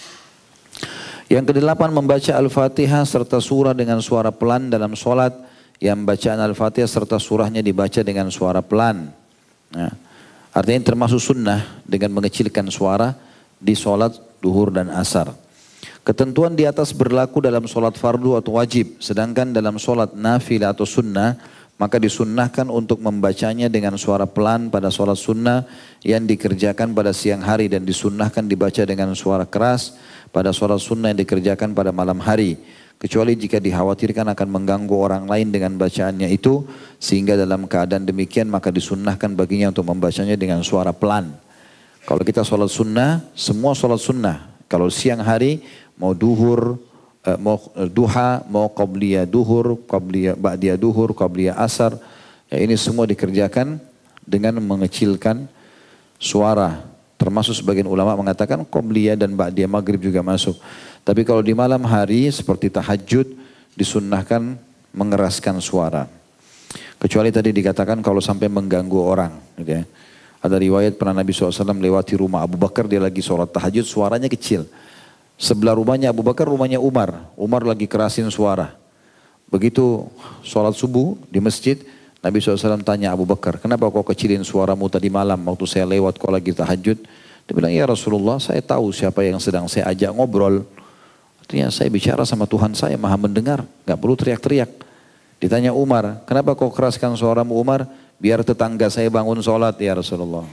Yang kedelapan membaca Al-Fatihah serta surah dengan suara pelan dalam sholat. Yang bacaan Al-Fatihah serta surahnya dibaca dengan suara pelan. Nah, artinya termasuk sunnah dengan mengecilkan suara di sholat duhur dan asar. Ketentuan di atas berlaku dalam solat fardu atau wajib. Sedangkan dalam solat nafilah atau sunnah, maka disunnahkan untuk membacanya dengan suara pelan pada solat sunnah yang dikerjakan pada siang hari dan disunnahkan dibaca dengan suara keras pada solat sunnah yang dikerjakan pada malam hari. Kecuali jika dikhawatirkan akan mengganggu orang lain dengan bacaannya itu, sehingga dalam keadaan demikian maka disunnahkan baginya untuk membacanya dengan suara pelan. Kalau kita solat sunnah, semua solat sunnah. Kalau siang hari, mau duhur, mau duha, mau qabliyah duhur, qabliyah ba'diyah duhur, qabliyah asar. Ya, ini semua dikerjakan dengan mengecilkan suara. Termasuk sebagian ulama mengatakan qabliyah dan ba'diyah maghrib juga masuk. Tapi kalau di malam hari seperti tahajud disunnahkan mengeraskan suara. Kecuali tadi dikatakan kalau sampai mengganggu orang. Gitu ya. Ada riwayat pernah Nabi SAW melewati rumah Abu Bakar, dia lagi sholat tahajud, suaranya kecil. Sebelah rumahnya Abu Bakar, rumahnya Umar. Umar lagi kerasin suara. Begitu sholat subuh di masjid, Nabi SAW tanya Abu Bakar, kenapa kau kecilin suaramu tadi malam waktu saya lewat kau lagi tahajud? Dia bilang, ya Rasulullah, saya tahu siapa yang sedang saya ajak ngobrol. Artinya saya bicara sama Tuhan saya, maha mendengar, gak perlu teriak-teriak. Ditanya Umar, kenapa kau keraskan suaramu Umar? Biar tetangga saya bangun sholat ya Rasulullah.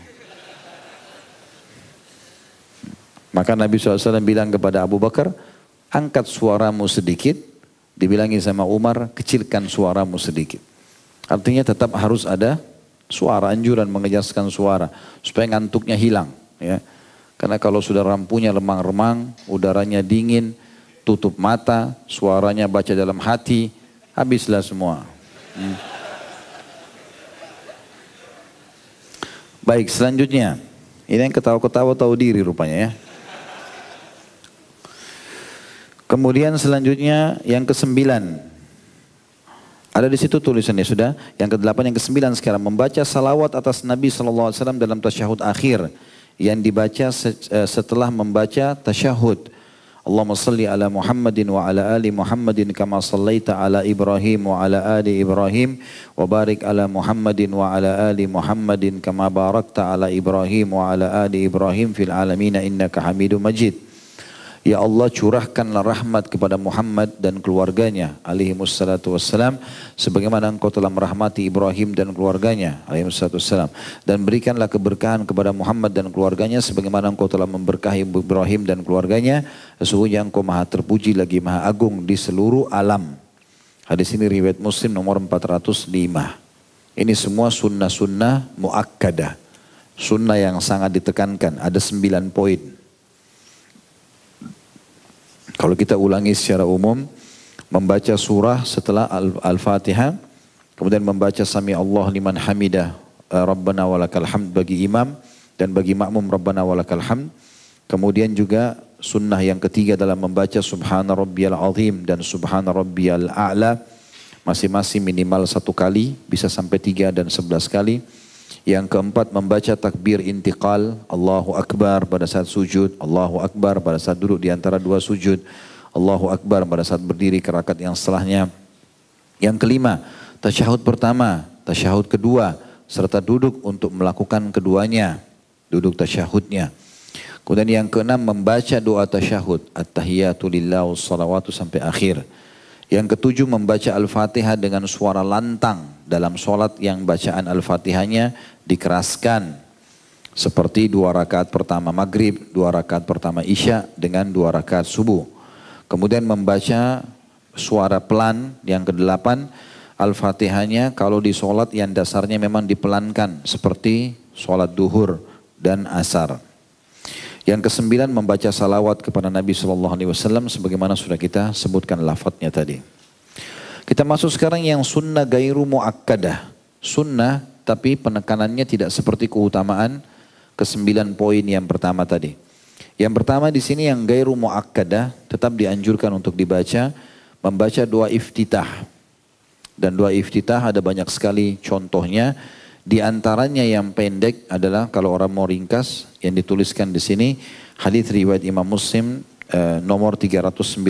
Maka Nabi SAW bilang kepada Abu Bakar, angkat suaramu sedikit. Dibilangi sama Umar, kecilkan suaramu sedikit. Artinya tetap harus ada suara, anjuran mengejaskan suara supaya ngantuknya hilang. Ya. Karena kalau sudah rampunya remang-remang, udaranya dingin, tutup mata, suaranya baca dalam hati, habislah semua. Baik, selanjutnya. Ini yang ketawa-ketawa tahu diri rupanya ya. Kemudian selanjutnya yang ke-9. Ada di situ tulisannya sudah. Yang ke-8, yang ke-9 sekarang. Membaca salawat atas Nabi SAW dalam tasyahud akhir. Yang dibaca setelah membaca tasyahud. Allahumma salli ala Muhammadin wa ala ali Muhammadin kama sallaita ala Ibrahim wa ala ali Ibrahim. Wa barik ala Muhammadin wa ala ali Muhammadin kama barakta ala Ibrahim wa ala ali Ibrahim fil alamina innaka hamidum majid. Ya Allah, curahkanlah rahmat kepada Muhammad dan keluarganya alaihi wassalatu wassalam sebagaimana engkau telah merahmati Ibrahim dan keluarganya alaihi wassalatu wassalam, dan berikanlah keberkahan kepada Muhammad dan keluarganya sebagaimana engkau telah memberkahi Ibrahim dan keluarganya, sesungguhnya engkau maha terpuji lagi maha agung di seluruh alam. Hadis ini riwayat Muslim nomor 405. Ini semua sunnah-sunnah muakkadah, sunnah yang sangat ditekankan, ada 9 poin. Kalau kita ulangi secara umum, membaca surah setelah Al-Fatihah, kemudian membaca Sami Allah liman hamidah, Rabbana walakal hamd bagi imam, dan bagi makmum Rabbana walakal hamd. Kemudian juga sunnah yang ketiga dalam membaca Subhana Rabbiyal Azim dan Subhana Rabbiyal A'la, masing-masing minimal 1 kali, bisa sampai 3 dan 11 kali. Yang keempat, membaca takbir intiqal, Allahu Akbar pada saat sujud, Allahu Akbar pada saat duduk di antara 2 sujud, Allahu Akbar pada saat berdiri ke rakaat yang setelahnya. Yang kelima, tasyahud pertama, tasyahud kedua, serta duduk untuk melakukan keduanya, duduk tasyahudnya. Kemudian yang keenam, membaca doa tasyahud, at-tahiyatu lillah wassalawatu sampai akhir. Yang ketujuh, membaca Al-Fatihah dengan suara lantang dalam sholat yang bacaan Al-Fatihahnya dikeraskan. Seperti 2 rakaat pertama maghrib, 2 rakaat pertama isya dengan 2 rakaat subuh. Kemudian membaca suara pelan yang ke-8, Al-Fatihahnya kalau di sholat yang dasarnya memang dipelankan. Seperti sholat duhur dan asar. Yang ke-9, membaca salawat kepada Nabi SAW sebagaimana sudah kita sebutkan lafadznya tadi. Kita masuk sekarang yang sunnah gairu muakkadah. Sunnah tapi penekanannya tidak seperti keutamaan ke-9 poin yang pertama tadi. Yang pertama di sini yang gairu muakkadah tetap dianjurkan untuk dibaca, membaca doa iftitah. Dan doa iftitah ada banyak sekali contohnya. Di antaranya yang pendek adalah kalau orang mau ringkas yang dituliskan di sini hadis riwayat Imam Muslim nomor 399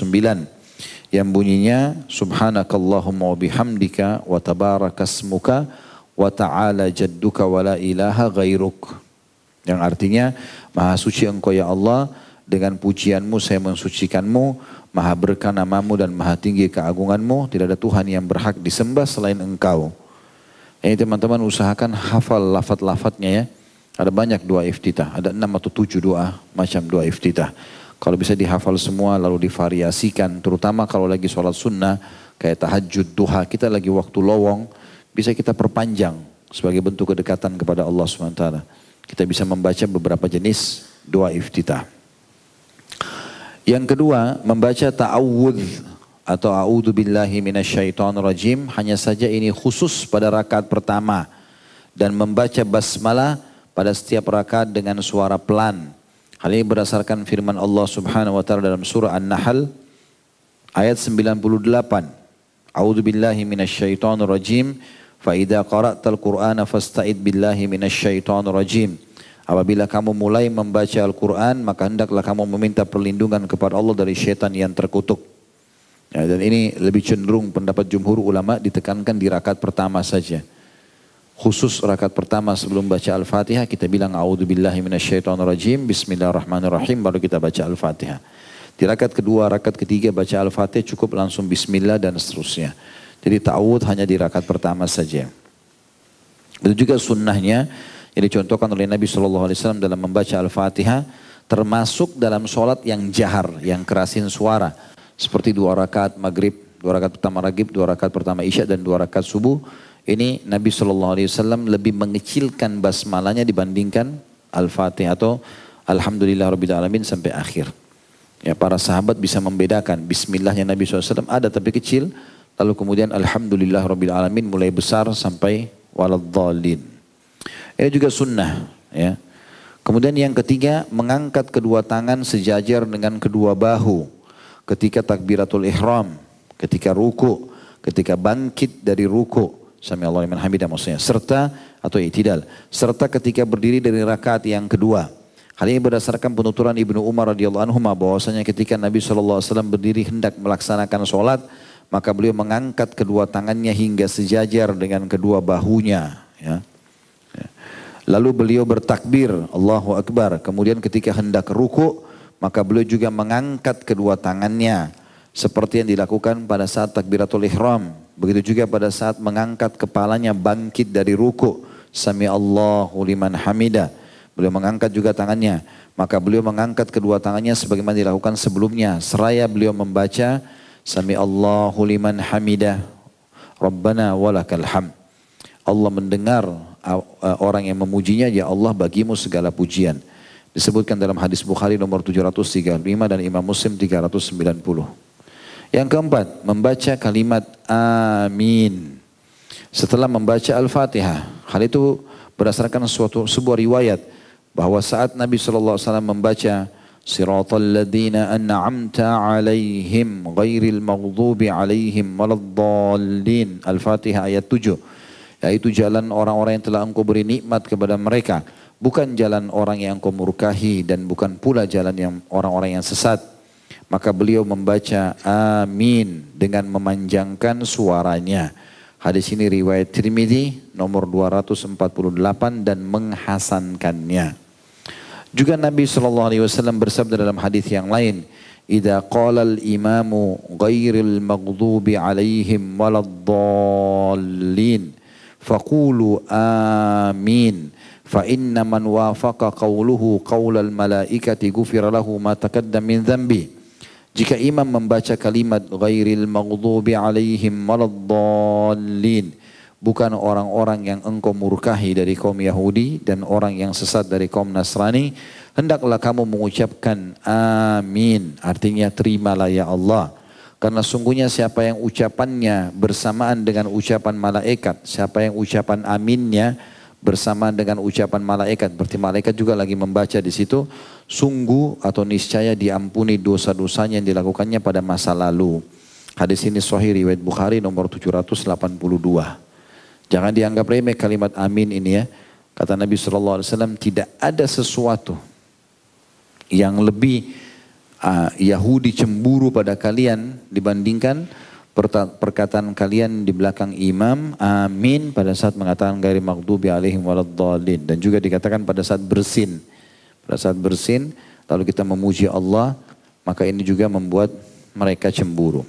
yang bunyinya subhanakallahumma wa bihamdika wa tabarakasmuka wa ta'ala jadduka wa la ilaha ghairuk, yang artinya maha suci engkau ya Allah, dengan pujianmu saya mensucikanmu, maha berkah namamu dan maha tinggi keagunganmu, tidak ada Tuhan yang berhak disembah selain engkau. Ini teman-teman usahakan hafal lafaz-lafaznya ya. Ada banyak doa iftitah, ada 6 atau 7 doa macam doa iftitah. Kalau bisa dihafal semua lalu divariasikan, terutama kalau lagi sholat sunnah kayak tahajud, duha, kita lagi waktu lowong, bisa kita perpanjang sebagai bentuk kedekatan kepada Allah SWT. Kita bisa membaca beberapa jenis doa iftitah. Yang kedua, membaca ta'awudz atau a'udzu billahi minasyaitonir rajim, hanya saja ini khusus pada rakaat pertama, dan membaca basmalah pada setiap rakaat dengan suara pelan. Hal ini berdasarkan firman Allah Subhanahu wa taala dalam surah An-Nahl ayat 98. A'udzu billahi minasyaitonir rajim, fa idza qara'tal qur'ana fasta'id billahi minasyaitonir rajim. Apabila kamu mulai membaca Al-Quran, maka hendaklah kamu meminta perlindungan kepada Allah dari syaitan yang terkutuk. Ya, dan ini lebih cenderung pendapat jumhur ulama ditekankan di rakaat pertama saja. Khusus rakaat pertama sebelum baca Al-Fatihah kita bilang a'udzubillahi minasyaitonirrajim, bismillahirrahmanirrahim, baru kita baca Al-Fatihah. Di rakaat kedua, rakaat ketiga baca Al-Fatihah cukup langsung bismillah dan seterusnya. Jadi ta'awudz hanya di rakaat pertama saja. Itu juga sunnahnya yang dicontohkan oleh Nabi SAW dalam membaca Al-Fatihah, termasuk dalam sholat yang jahar, yang kerasin suara. Seperti 2 rakaat maghrib, 2 rakaat pertama maghrib, 2 rakaat pertama isya dan 2 rakaat subuh. Ini Nabi SAW lebih mengecilkan basmalahnya dibandingkan Al-Fatihah atau Alhamdulillahirrabbilalamin sampai akhir. Ya, para sahabat bisa membedakan bismillahnya Nabi SAW ada tapi kecil. Lalu kemudian Alhamdulillahirrabbilalamin mulai besar sampai waladhdallin. Ini juga sunnah. Ya. Kemudian yang ketiga, mengangkat kedua tangan sejajar dengan kedua bahu. Ketika takbiratul ihram, ketika ruku, ketika bangkit dari ruku, sami Allahu liman hamidah maksudnya, serta atau i'tidal, serta ketika berdiri dari rakaat yang kedua. Hal ini berdasarkan penuturan Ibnu Umar radhiyallahu anhu bahwasanya ketika Nabi SAW berdiri hendak melaksanakan sholat, maka beliau mengangkat kedua tangannya hingga sejajar dengan kedua bahunya. Ya. Lalu beliau bertakbir, Allahu Akbar. Kemudian ketika hendak ruku, maka beliau juga mengangkat kedua tangannya. Seperti yang dilakukan pada saat takbiratul ihram. Begitu juga pada saat mengangkat kepalanya bangkit dari ruku. Sami Allahu liman hamidah. Beliau mengangkat juga tangannya. Maka beliau mengangkat kedua tangannya sebagaimana dilakukan sebelumnya. Seraya beliau membaca Sami Allahu liman hamidah. Rabbana walakal hamd. Allah mendengar orang yang memujinya, ya Allah bagimu segala pujian. Disebutkan dalam hadis Bukhari nomor 735 dan Imam Muslim 390. Yang keempat, membaca kalimat amin setelah membaca Al-Fatihah. Hal itu berdasarkan sebuah riwayat bahwa saat Nabi SAW membaca Siratal ladzina an'amta alaihim ghairil maghdubi alaihim waladdallin, Al-Fatihah ayat 7, yaitu jalan orang-orang yang telah engkau beri nikmat kepada mereka, bukan jalan orang yang engkau murkahi dan bukan pula jalan yang orang-orang yang sesat. Maka beliau membaca amin dengan memanjangkan suaranya. Hadis ini riwayat Tirmidzi nomor 248 dan menghasankannya. Juga Nabi SAW bersabda dalam hadis yang lain, "Idza qala al-imamu ghairil maghdubi alaihim waladdallin faqulu amin. Fa inna man wafaqa qawluhu qawlal malaikati ghufira lahu ma taqaddama min dhanbi." Jika imam membaca kalimat ghairil maghdubi alaihim waladdallin, bukan orang-orang yang engkau murkahi dari kaum Yahudi dan orang yang sesat dari kaum Nasrani, hendaklah kamu mengucapkan amin, artinya terimalah ya Allah. Karena sungguhnya siapa yang ucapannya bersamaan dengan ucapan malaikat, siapa yang ucapan aminnya bersamaan dengan ucapan malaikat, berarti malaikat juga lagi membaca di situ, sungguh atau niscaya diampuni dosa-dosanya yang dilakukannya pada masa lalu. Hadis ini sahih riwayat Bukhari nomor 782. Jangan dianggap remeh kalimat amin ini ya. Kata Nabi SAW, tidak ada sesuatu yang lebih Yahudi cemburu pada kalian dibandingkan perkataan kalian di belakang imam amin pada saat mengatakan ghairil maghdubi alaihim waladdallin, dan juga dikatakan pada saat bersin. Pada saat bersin lalu kita memuji Allah, maka ini juga membuat mereka cemburu.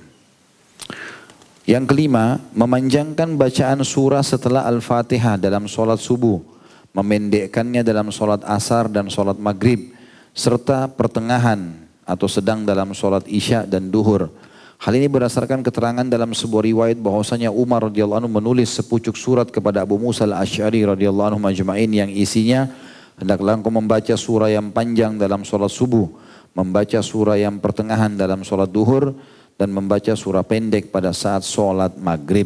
Yang kelima, memanjangkan bacaan surah setelah Al-Fatihah dalam sholat subuh, memendekkannya dalam sholat asar dan sholat maghrib, serta pertengahan atau sedang dalam sholat isya dan duhur. Hal ini berdasarkan keterangan dalam sebuah riwayat bahwasanya Umar radhiyallahu anhu menulis sepucuk surat kepada Abu Musa al-Asy'ari radhiyallahu anhu majma'in yang isinya, hendaklah engkau membaca surah yang panjang dalam sholat subuh, membaca surah yang pertengahan dalam sholat duhur, dan membaca surah pendek pada saat sholat maghrib.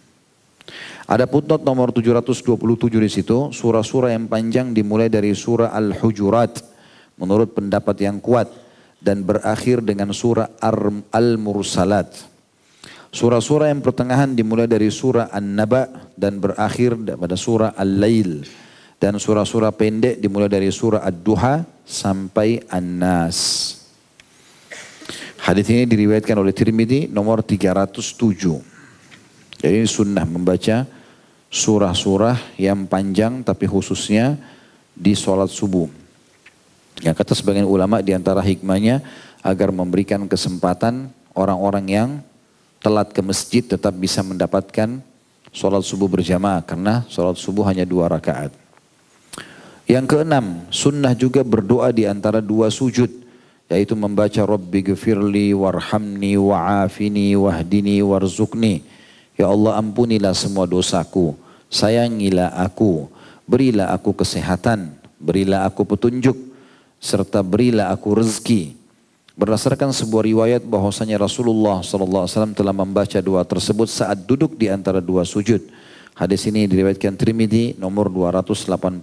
Ada footnote nomor 727 di situ, surah-surah yang panjang dimulai dari surah Al-Hujurat menurut pendapat yang kuat dan berakhir dengan surah Al-Mursalat. Surah-surah yang pertengahan dimulai dari surah An-Naba dan berakhir pada surah Al-Lail. Dan surah-surah pendek dimulai dari surah Ad-Duha sampai An-Nas. Hadis ini diriwayatkan oleh Tirmidzi nomor 307. Jadi ini sunnah membaca surah-surah yang panjang tapi khususnya di sholat subuh. Yang kata sebagian ulama di antara hikmahnya agar memberikan kesempatan orang-orang yang telat ke masjid tetap bisa mendapatkan sholat subuh berjamaah karena sholat subuh hanya 2 rakaat. Yang keenam, sunnah juga berdoa di antara 2 sujud, yaitu membaca Rabbi gfirli warhamni wa'afini wahdini warzuqni. Ya Allah ampunilah semua dosaku, sayangilah aku, berilah aku kesehatan, berilah aku petunjuk, serta berilah aku rezeki. Berdasarkan sebuah riwayat bahwasanya Rasulullah SAW telah membaca doa tersebut saat duduk di antara 2 sujud. Hadis ini diriwayatkan Tirmidzi nomor 284.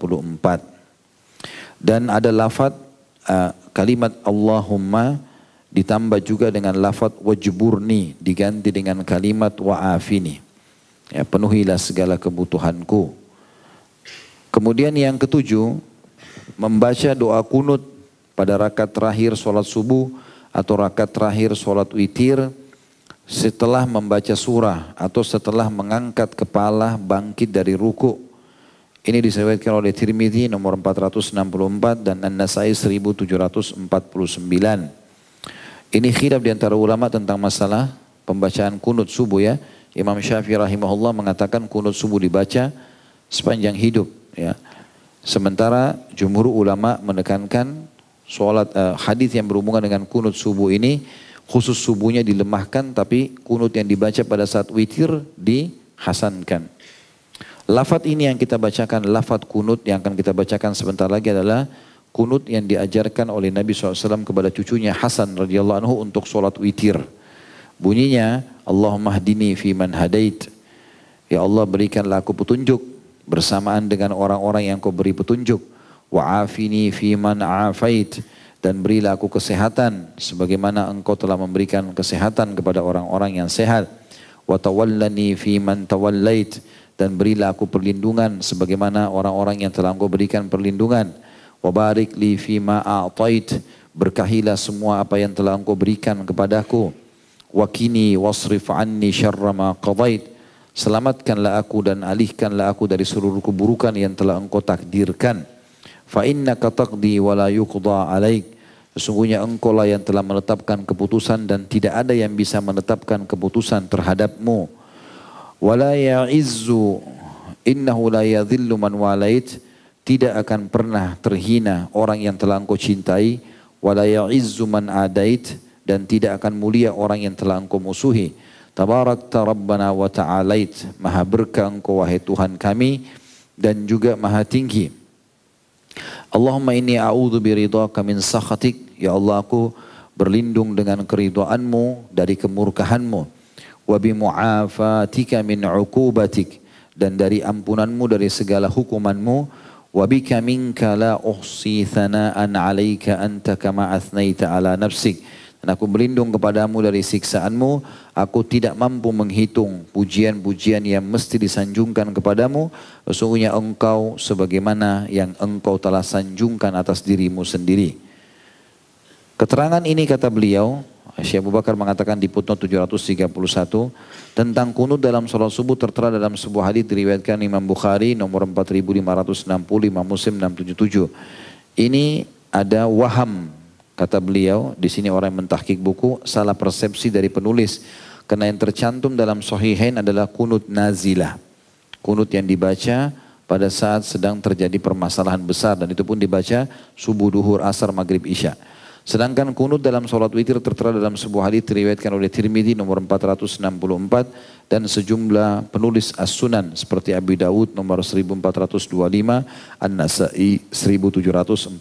Dan ada lafaz kalimat Allahumma ditambah juga dengan lafaz wajburni diganti dengan kalimat wa'afini. Ya, penuhilah segala kebutuhanku. Kemudian yang ketujuh, membaca doa kunut pada rakaat terakhir sholat subuh atau rakaat terakhir sholat witir setelah membaca surah atau setelah mengangkat kepala bangkit dari ruku. Ini disebutkan oleh Tirmidzi nomor 464 dan An-Nasai 1749. Ini khilaf di antara ulama tentang masalah pembacaan kunut subuh ya. Imam Syafi'i rahimahullah mengatakan kunut subuh dibaca sepanjang hidup ya. Sementara jumhur ulama menekankan hadis yang berhubungan dengan kunut subuh ini khusus subuhnya dilemahkan tapi kunut yang dibaca pada saat witir dihasankan. Lafaz ini yang kita bacakan, lafaz kunut yang akan kita bacakan sebentar lagi adalah kunut yang diajarkan oleh Nabi SAW kepada cucunya Hasan radhiyallahu anhu untuk sholat witir. Bunyinya Allahumma hdini fi man hadait. Ya Allah berikanlah aku petunjuk bersamaan dengan orang-orang yang kau beri petunjuk. Wa'afini fi man afait, dan berilah aku kesehatan sebagaimana engkau telah memberikan kesehatan kepada orang-orang yang sehat. Wa tawallani fi man tawallait, dan berilah aku perlindungan sebagaimana orang-orang yang telah engkau berikan perlindungan. Wa barik li fi ma a'tait, berkahilah semua apa yang telah engkau berikan kepadaku. Wa qini wasrif anni syarra ma qadait, selamatkanlah aku dan alihkanlah aku dari seluruh keburukan yang telah engkau takdirkan. Fa innaka taqdi wa la yuqda alaik, sesungguhnya engkau lah yang telah menetapkan keputusan dan tidak ada yang bisa menetapkan keputusan terhadapmu. Wa la ya'izzu innahu la yadhillu man walait, tidak akan pernah terhina orang yang telah engkau cintai. Wa la ya'izzu man adait, dan tidak akan mulia orang yang telah engkau musuhi. Tabarakta Rabbana wa ta'alait, maha berkah engkau wahai Tuhan kami dan juga maha tinggi. Allahumma inni a'udhu biridhaka min sakhatik, ya Allah aku berlindung dengan keridhaanmu dari kemurkahanmu. Wa bimu'afatika min uqubatik, dan dari ampunanmu dari segala hukumanmu. Wa bika minka la uhsi thana'an 'alaika anta kama athnaita 'ala nafsik, dan aku berlindung kepadamu dari siksaanmu. Aku tidak mampu menghitung pujian-pujian yang mesti disanjungkan kepadamu. Sesungguhnya engkau sebagaimana yang engkau telah sanjungkan atas dirimu sendiri. Keterangan ini kata beliau, Syekh Abu Bakar mengatakan di footnote 731, tentang kunut dalam sholat subuh tertera dalam sebuah hadis diriwayatkan Imam Bukhari nomor 4560, Imam Muslim 677. Ini ada waham. Kata beliau, di sini orang yang mentahqiq buku salah persepsi dari penulis, karena yang tercantum dalam Sahihain adalah kunut nazilah, kunut yang dibaca pada saat sedang terjadi permasalahan besar, dan itu pun dibaca subuh, duhur, asar, maghrib, isya. Sedangkan kunut dalam sholat witir tertera dalam sebuah hadis diriwayatkan oleh Tirmidzi nomor 464 dan sejumlah penulis as-sunan seperti Abi Dawud nomor 1425, An-Nasai 1745.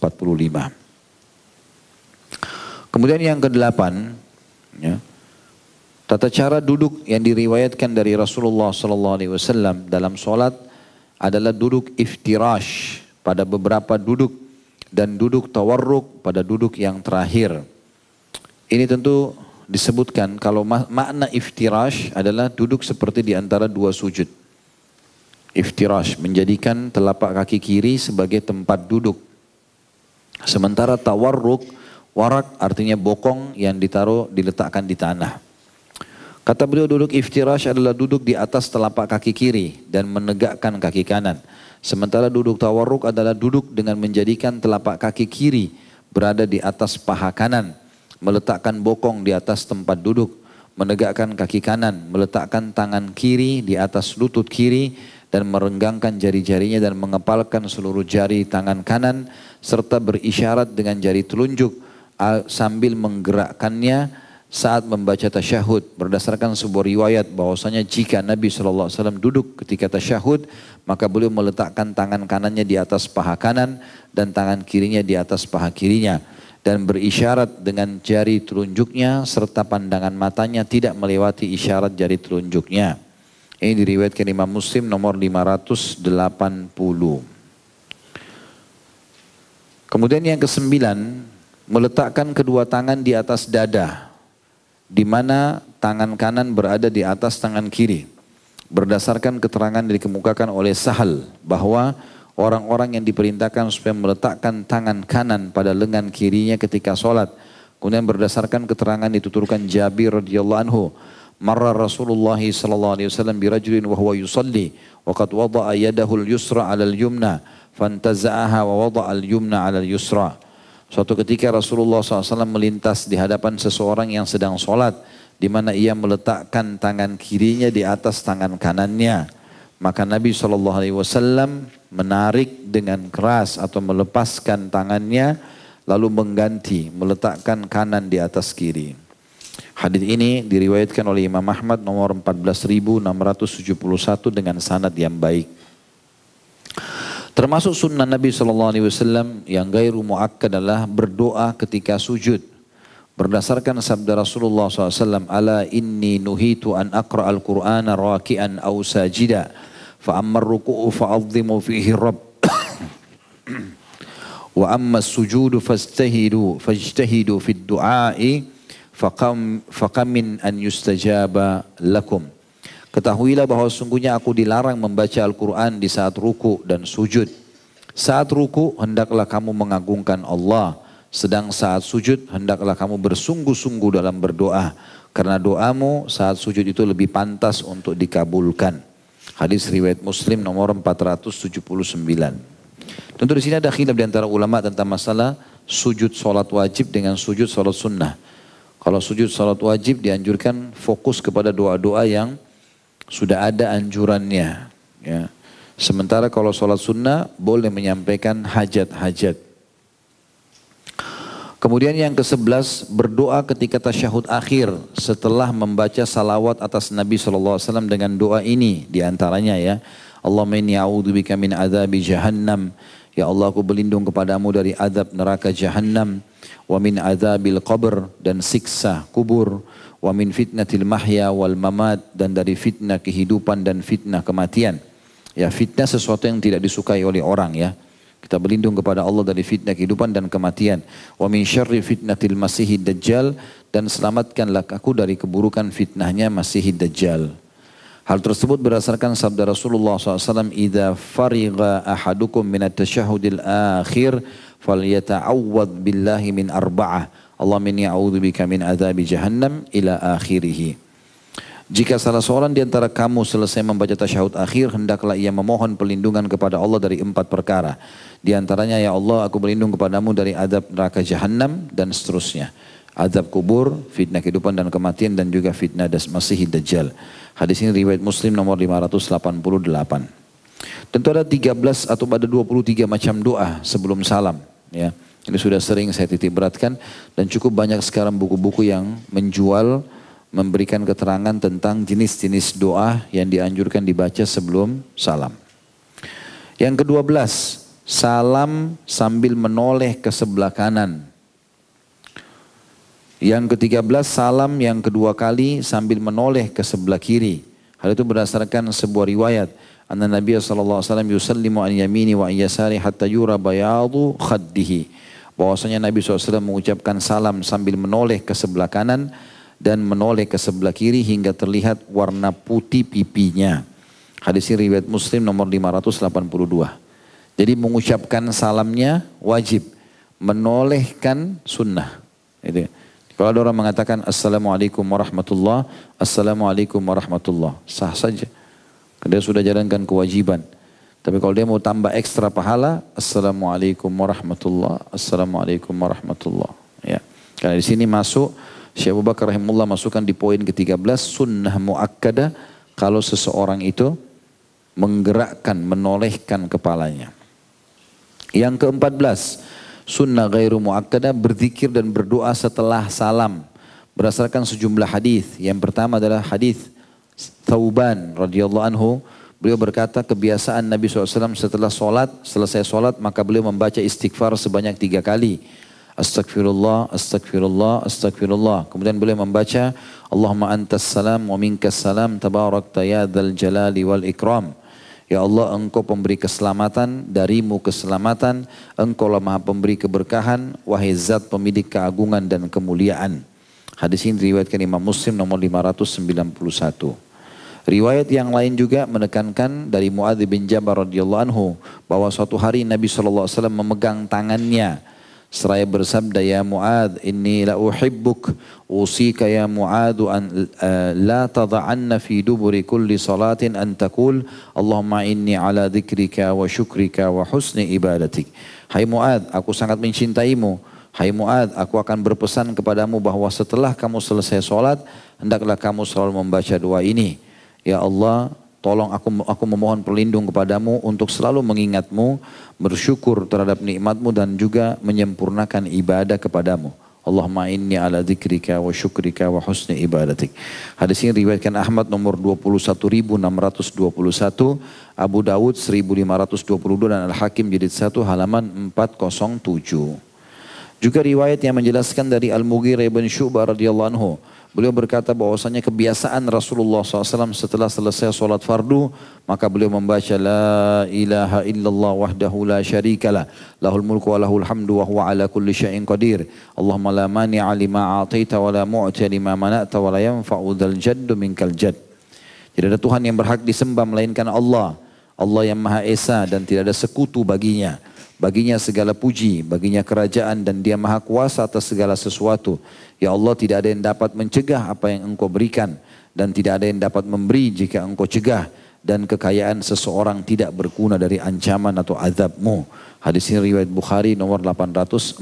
Kemudian yang ke-8, ya, tata cara duduk yang diriwayatkan dari Rasulullah SAW dalam sholat adalah duduk iftirash pada beberapa duduk dan duduk tawarruk pada duduk yang terakhir. Ini tentu disebutkan kalau makna iftirash adalah duduk seperti di antara 2 sujud. Iftirash menjadikan telapak kaki kiri sebagai tempat duduk. Sementara tawarruk, Warak artinya bokong yang diletakkan di tanah. Kata beliau, duduk iftirash adalah duduk di atas telapak kaki kiri dan menegakkan kaki kanan. Sementara duduk tawarruk adalah duduk dengan menjadikan telapak kaki kiri berada di atas paha kanan, meletakkan bokong di atas tempat duduk, menegakkan kaki kanan, meletakkan tangan kiri di atas lutut kiri dan merenggangkan jari-jarinya dan mengepalkan seluruh jari tangan kanan serta berisyarat dengan jari telunjuk sambil menggerakkannya saat membaca tasyahud. Berdasarkan sebuah riwayat bahwasanya jika Nabi SAW duduk ketika tasyahud, maka beliau meletakkan tangan kanannya di atas paha kanan dan tangan kirinya di atas paha kirinya. Dan berisyarat dengan jari telunjuknya serta pandangan matanya tidak melewati isyarat jari telunjuknya. Ini diriwayatkan Imam Muslim nomor 580. Kemudian yang kesembilan, meletakkan kedua tangan di atas dada, di mana tangan kanan berada di atas tangan kiri. Berdasarkan keterangan yang dikemukakan oleh Sahal bahwa orang-orang yang diperintahkan supaya meletakkan tangan kanan pada lengan kirinya ketika sholat. Kemudian berdasarkan keterangan dituturkan Jabir radhiyallahu anhu, marra Rasulullah sallallahu alaihi wasallam birajulin wa huwa yusalli wa qad wada'a yadahu al-yusra 'ala al-yumna fantaza'aha wa wada'a al-yumna 'ala al-yusra. Suatu ketika Rasulullah SAW melintas di hadapan seseorang yang sedang sholat, di mana ia meletakkan tangan kirinya di atas tangan kanannya. Maka Nabi SAW menarik dengan keras atau melepaskan tangannya, lalu mengganti, meletakkan kanan di atas kiri. Hadits ini diriwayatkan oleh Imam Ahmad nomor 14.671 dengan sanad yang baik. Termasuk sunnah Nabi SAW yang gairu muakkad adalah berdoa ketika sujud. Berdasarkan sabda Rasulullah SAW, ala inni nuhitu an aqra al-Qur'ana raki'an aw sajida, fa amma ar-ruku'u fa'azzimu fihi rabb, wa amma as-sujudu fajtahidu fi ad-du'a'i faqamin an yustajaba lakum. Ketahuilah bahwa sungguhnya aku dilarang membaca Al-Quran di saat ruku dan sujud. Saat ruku hendaklah kamu mengagungkan Allah. Sedang saat sujud hendaklah kamu bersungguh-sungguh dalam berdoa. Karena doamu saat sujud itu lebih pantas untuk dikabulkan. Hadis riwayat Muslim nomor 479. Tentu di sini ada khilaf di antara ulama tentang masalah sujud salat wajib dengan sujud salat sunnah. Kalau sujud salat wajib dianjurkan fokus kepada doa-doa yang sudah ada anjurannya. Ya. Sementara kalau sholat sunnah boleh menyampaikan hajat-hajat. Kemudian yang ke-11, berdoa ketika tasyahud akhir setelah membaca salawat atas Nabi SAW dengan doa ini. Di antaranya ya, Allahumma inni a'udzubika min adzabi jahannam. Ya Allah, aku berlindung kepadamu dari azab neraka jahannam. Wa min adzabil qabr, dan siksa kubur. Wa min fitnatil mahya wal mamat, dan dari fitnah kehidupan dan fitnah kematian. Ya, fitnah sesuatu yang tidak disukai oleh orang ya. Kita berlindung kepada Allah dari fitnah kehidupan dan kematian. Wa min syarri fitnatil masihid dajjal, dan selamatkanlah aku dari keburukan fitnahnya masihid dajjal. Hal tersebut berdasarkan sabda Rasulullah SAW, idza fariga ahadukum minat tasyahudil akhir falyata'awwad billahi min arba'ah. Allahumma inni a'udzubika min adzabi jahannam ila akhirih. Jika salah seorang di antara kamu selesai membaca tasyahud akhir, hendaklah ia memohon perlindungan kepada Allah dari 4 perkara. Di antaranya, ya Allah, aku berlindung kepadamu dari azab neraka jahannam dan seterusnya. Azab kubur, fitnah kehidupan dan kematian, dan juga fitnah masihid dajjal. Hadis ini riwayat Muslim nomor 588. Tentu ada 13 atau pada 23 macam doa sebelum salam. Ya. Ini sudah sering saya titik beratkan, dan cukup banyak sekarang buku-buku yang menjual, memberikan keterangan tentang jenis-jenis doa yang dianjurkan dibaca sebelum salam. Yang ke-12, salam sambil menoleh ke sebelah kanan. Yang ke-13, salam yang kedua kali sambil menoleh ke sebelah kiri. Hal itu berdasarkan sebuah riwayat. Anna Nabi SAW yusallimu an yamini wa an yasari hatta yura bayadu khaddihi. Bahwasanya Nabi SAW mengucapkan salam sambil menoleh ke sebelah kanan dan menoleh ke sebelah kiri hingga terlihat warna putih pipinya. Hadis ini riwayat Muslim nomor 582. Jadi mengucapkan salamnya wajib, menolehkan sunnah. Gitu. Kalau ada orang mengatakan Assalamualaikum warahmatullah, Assalamualaikum warahmatullah, sah saja. Dia sudah jalankan kewajiban. Tapi kalau dia mau tambah ekstra pahala, Assalamualaikum warahmatullah, Assalamualaikum warahmatullah. Ya. Karena di sini masuk, Syekh Abu Bakar rahimahullah masukkan di poin ke-13, sunnah muakkadah kalau seseorang itu menggerakkan, menolehkan kepalanya. Yang ke-14, sunnah ghairu muakkadah, berzikir dan berdoa setelah salam. Berdasarkan sejumlah hadis. Yang pertama adalah hadis Thauban radhiyallahu anhu. Beliau berkata kebiasaan Nabi SAW setelah selesai solat maka beliau membaca istighfar sebanyak 3 kali. Astagfirullah, astagfirullah, astagfirullah. Kemudian beliau membaca Allahumma antas salam wa minkas salam tabarakta ya dzal jalali wal ikram. Ya Allah, engkau pemberi keselamatan, darimu keselamatan, engkau lah maha pemberi keberkahan, wahai zat pemilik keagungan dan kemuliaan. Hadis ini diriwayatkan Imam Muslim nomor 591. Riwayat yang lain juga menekankan dari Muadz bin Jabal radhiyallahu anhu bahwa suatu hari Nabi SAW memegang tangannya seraya bersabda, ya Muadz, inni la uhibbuk, usika ya Muadz an la tada'anna fi duburi kulli salatin an taqul Allahumma inni ala dzikrika wa syukrika wa husni ibadatik. Hai Muadz, aku sangat mencintaimu. Hai Muadz, aku akan berpesan kepadamu bahwa setelah kamu selesai sholat, hendaklah kamu selalu membaca doa ini. Ya Allah, tolong aku memohon perlindung kepadamu untuk selalu mengingatmu, bersyukur terhadap nikmatmu dan juga menyempurnakan ibadah kepadamu. Allahumma inni ala dzikrika wa syukrika wa husni ibadatik. Hadis ini riwayatkan Ahmad nomor 21.621, Abu Dawud 1522 dan Al-Hakim jilid 1 halaman 407. Juga riwayat yang menjelaskan dari Al-Mughirah bin Syu'bah radhiyallahu anhu. Beliau berkata bahwasanya kebiasaan Rasulullah SAW setelah selesai solat fardu, maka beliau membaca La ilaha illallah wahdahu la syarikalah, lahul mulku wa lahul hamdu wa huwa ala kulli syai'in qadir. Allahumma la mani'a lima a'taita wa la mu'tiya lima mana'ta wa la yanfa'u dzal jaddu minkal jadd. Tidak ada Tuhan yang berhak disembah melainkan Allah. Allah yang Maha Esa dan tidak ada sekutu baginya. Baginya segala puji, baginya kerajaan dan dia maha kuasa atas segala sesuatu. Ya Allah, tidak ada yang dapat mencegah apa yang engkau berikan. Dan tidak ada yang dapat memberi jika engkau cegah. Dan kekayaan seseorang tidak berguna dari ancaman atau azabmu. Hadis ini riwayat Bukhari nomor 844.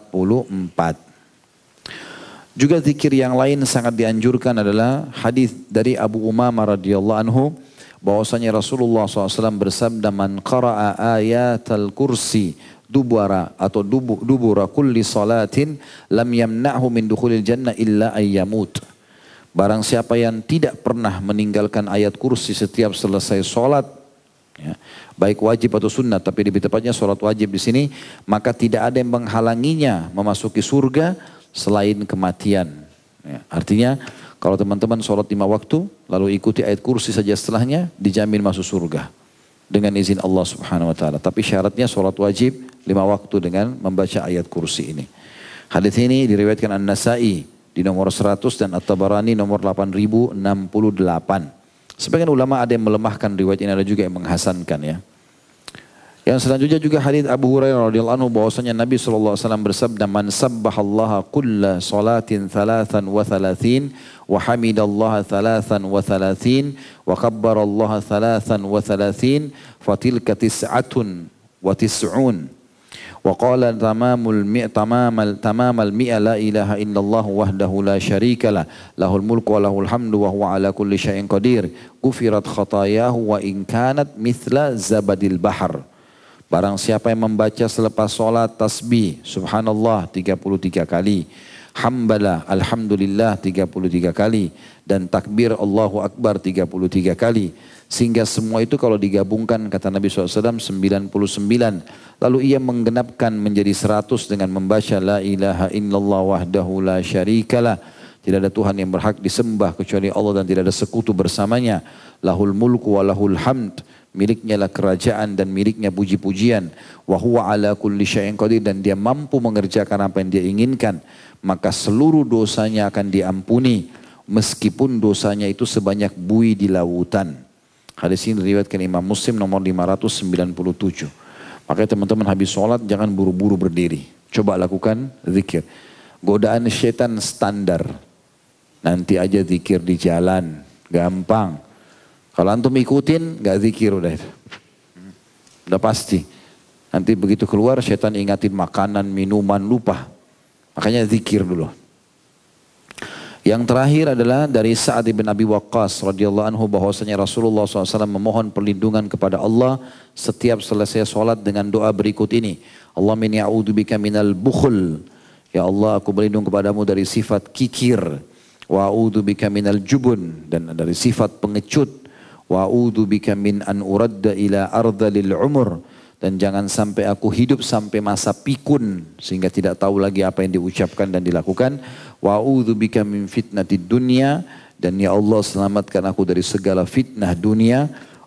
Juga zikir yang lain sangat dianjurkan adalah hadis dari Abu Umamah radhiyallahu anhu. Bahwasanya Rasulullah SAW bersabda, man qara'a ayatal kursi dubara atau dubura kulli salatin lam yamna'hu min dukhulil jannah illa ayyamut. Barang siapa yang tidak pernah meninggalkan ayat kursi setiap selesai solat, ya, baik wajib atau sunnah, tapi lebih tepatnya solat wajib di sini, maka tidak ada yang menghalanginya memasuki surga selain kematian. Ya, artinya kalau teman-teman sholat 5 waktu, lalu ikuti ayat kursi saja setelahnya, dijamin masuk surga. Dengan izin Allah subhanahu wa ta'ala. Tapi syaratnya sholat wajib 5 waktu dengan membaca ayat kursi ini. Hadis ini diriwayatkan An-Nasai di nomor 100 dan At-Tabarani nomor 8068. Sebagian ulama ada yang melemahkan riwayat ini, ada juga yang menghasankan ya. Yang selanjutnya juga hadits Abu Hurairah radhiyallahu anhu bahwasanya Nabi SAW bersabda, man sabbahallaha kulla salatin 33 wa hamidallaha 33 wa kabbarallaha 33 fatilka tis'atun wa tis'un wa qala tamamal mi'a la ilaha illallah wahdahu la syarikalah lahul mulku wa lahul hamdu wa huwa ala kulli syai'in qadir gufirat khatayahu wa in kanat mithla zabadil bahar. Barang siapa yang membaca selepas solat tasbih subhanallah 33 kali, hamdalah alhamdulillah 33 kali, dan takbir Allahu Akbar 33 kali. Sehingga semua itu kalau digabungkan kata Nabi SAW 99. Lalu ia menggenapkan menjadi 100 dengan membaca la ilaha illallah wahdahu la syarikalah. Tidak ada Tuhan yang berhak disembah kecuali Allah dan tidak ada sekutu bersamanya. Lahul mulku wa lahul hamd. Miliknya lah kerajaan dan miliknya puji-pujian. Wa huwa ala kulli syai'in qadir, dan dia mampu mengerjakan apa yang dia inginkan. Maka seluruh dosanya akan diampuni meskipun dosanya itu sebanyak buih di lautan. Hadis ini diriwayatkan Imam Muslim nomor 597. Makanya teman-teman habis sholat jangan buru-buru berdiri. Coba lakukan zikir. Godaan syaitan standar. Nanti aja zikir di jalan, gampang. Kalau antum ikutin, gak zikir udah itu. Udah pasti. Nanti begitu keluar syaitan ingatin makanan, minuman, lupa. Makanya zikir dulu. Yang terakhir adalah dari Sa'ad bin Abi Waqqas radhiyallahu anhu bahwasanya Rasulullah SAW memohon perlindungan kepada Allah setiap selesai sholat dengan doa berikut ini. Allahumma inni a'udzubika minal bukhl. Ya Allah, aku berlindung kepadamu dari sifat kikir. Wa a'udzubika minal jubun, dan dari sifat pengecut. Wa a'udzubika min an uradda ila ardhalil umur, dan jangan sampai aku hidup sampai masa pikun sehingga tidak tahu lagi apa yang diucapkan dan dilakukan. Wa a'udzubika min fitnatid dunya, dan ya Allah selamatkan aku dari segala fitnah dunia.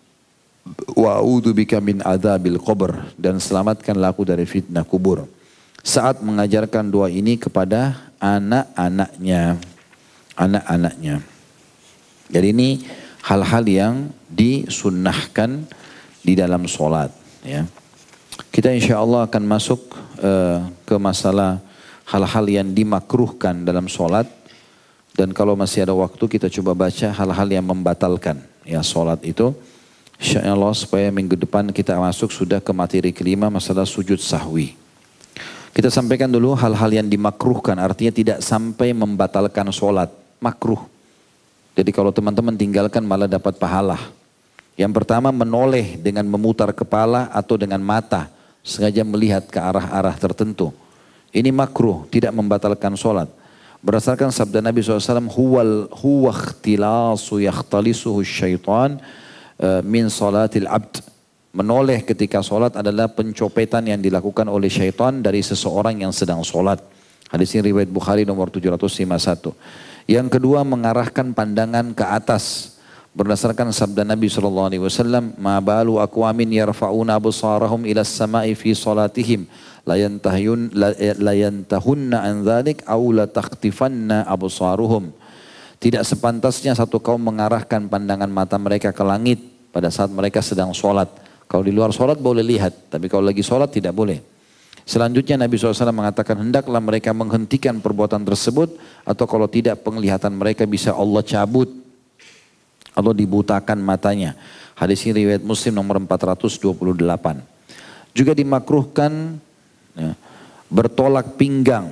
Wa a'udzubika min adzabil qabr, dan selamatkanlah aku dari fitnah kubur. Saat mengajarkan doa ini kepada anak-anaknya. Anak-anaknya. Jadi ini hal-hal yang disunnahkan di dalam sholat. Ya. Kita insya Allah akan masuk ke masalah hal-hal yang dimakruhkan dalam sholat. Dan kalau masih ada waktu kita coba baca hal-hal yang membatalkan ya sholat itu. Insya Allah supaya minggu depan kita masuk sudah ke materi kelima, masalah sujud sahwi. Kita sampaikan dulu hal-hal yang dimakruhkan, artinya tidak sampai membatalkan sholat, makruh. Jadi kalau teman-teman tinggalkan malah dapat pahala. Yang pertama menoleh dengan memutar kepala atau dengan mata, sengaja melihat ke arah-arah tertentu. Ini makruh, tidak membatalkan sholat. Berdasarkan sabda Nabi SAW, huwa ikhtilasu yakhtalisuhu syaitan min salatil abd. Menoleh ketika sholat adalah pencopetan yang dilakukan oleh syaitan dari seseorang yang sedang sholat. Hadis ini riwayat Bukhari nomor 751. Yang kedua mengarahkan pandangan ke atas. Berdasarkan sabda Nabi SAW, ma balu aqwamin yarfa'una absarahum ila as-sama'i fi salatihim la yantahunna an dzalik aw la takhtifanna absaruhum. Tidak sepantasnya satu kaum mengarahkan pandangan mata mereka ke langit pada saat mereka sedang sholat. Kalau di luar sholat boleh lihat, tapi kalau lagi sholat tidak boleh. Selanjutnya Nabi SAW mengatakan hendaklah mereka menghentikan perbuatan tersebut, atau kalau tidak penglihatan mereka bisa Allah cabut, Allah dibutakan matanya. Hadis ini riwayat Muslim nomor 428. Juga dimakruhkan ya, bertolak pinggang,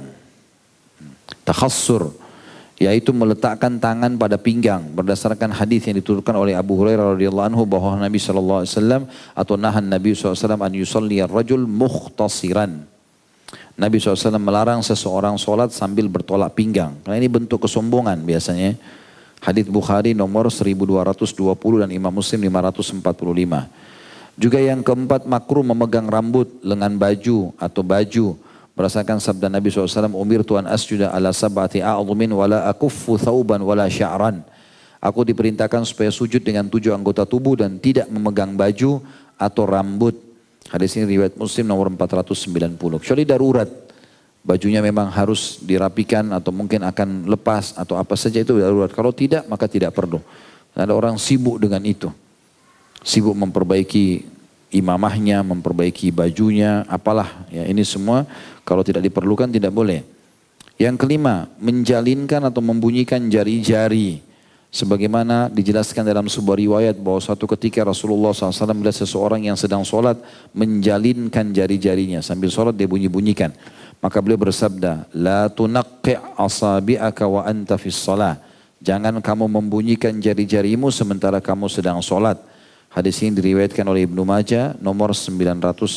takhassur, yaitu meletakkan tangan pada pinggang berdasarkan hadis yang diturunkan oleh Abu Hurairah radhiyallahu anhu bahwa Nabi sallallahu alaihi wasallam atau nahan Nabi sallallahu alaihi wasallam an yusalli ar-rajul mukhtasiran. Nabi SAW melarang seseorang sholat sambil bertolak pinggang. Karena ini bentuk kesombongan biasanya. Hadis Bukhari nomor 1220 dan Imam Muslim 545. Juga yang keempat makruh memegang rambut, lengan baju atau baju. Berdasarkan sabda Nabi SAW, umirtu an asjuda ala sab'ati a'zumin wala akuffu thawban wala sya'ran. Aku diperintahkan supaya sujud dengan 7 anggota tubuh dan tidak memegang baju atau rambut. Hadis ini riwayat Muslim nomor 490. Kecuali darurat, bajunya memang harus dirapikan atau mungkin akan lepas atau apa saja itu darurat. Kalau tidak maka tidak perlu. Ada orang sibuk dengan itu. Sibuk memperbaiki imamahnya, memperbaiki bajunya, apalah. Ya, ini semua kalau tidak diperlukan tidak boleh. Yang kelima, menjalinkan atau membunyikan jari-jari. Sebagaimana dijelaskan dalam sebuah riwayat bahwa suatu ketika Rasulullah SAW melihat seseorang yang sedang sholat menjalinkan jari-jarinya. Sambil sholat dia bunyi-bunyikan. Maka beliau bersabda, la tunaqqi' asabi'aka wa anta fis shalah. Jangan kamu membunyikan jari-jarimu sementara kamu sedang sholat. Hadis ini diriwayatkan oleh Ibnu Majah nomor 965.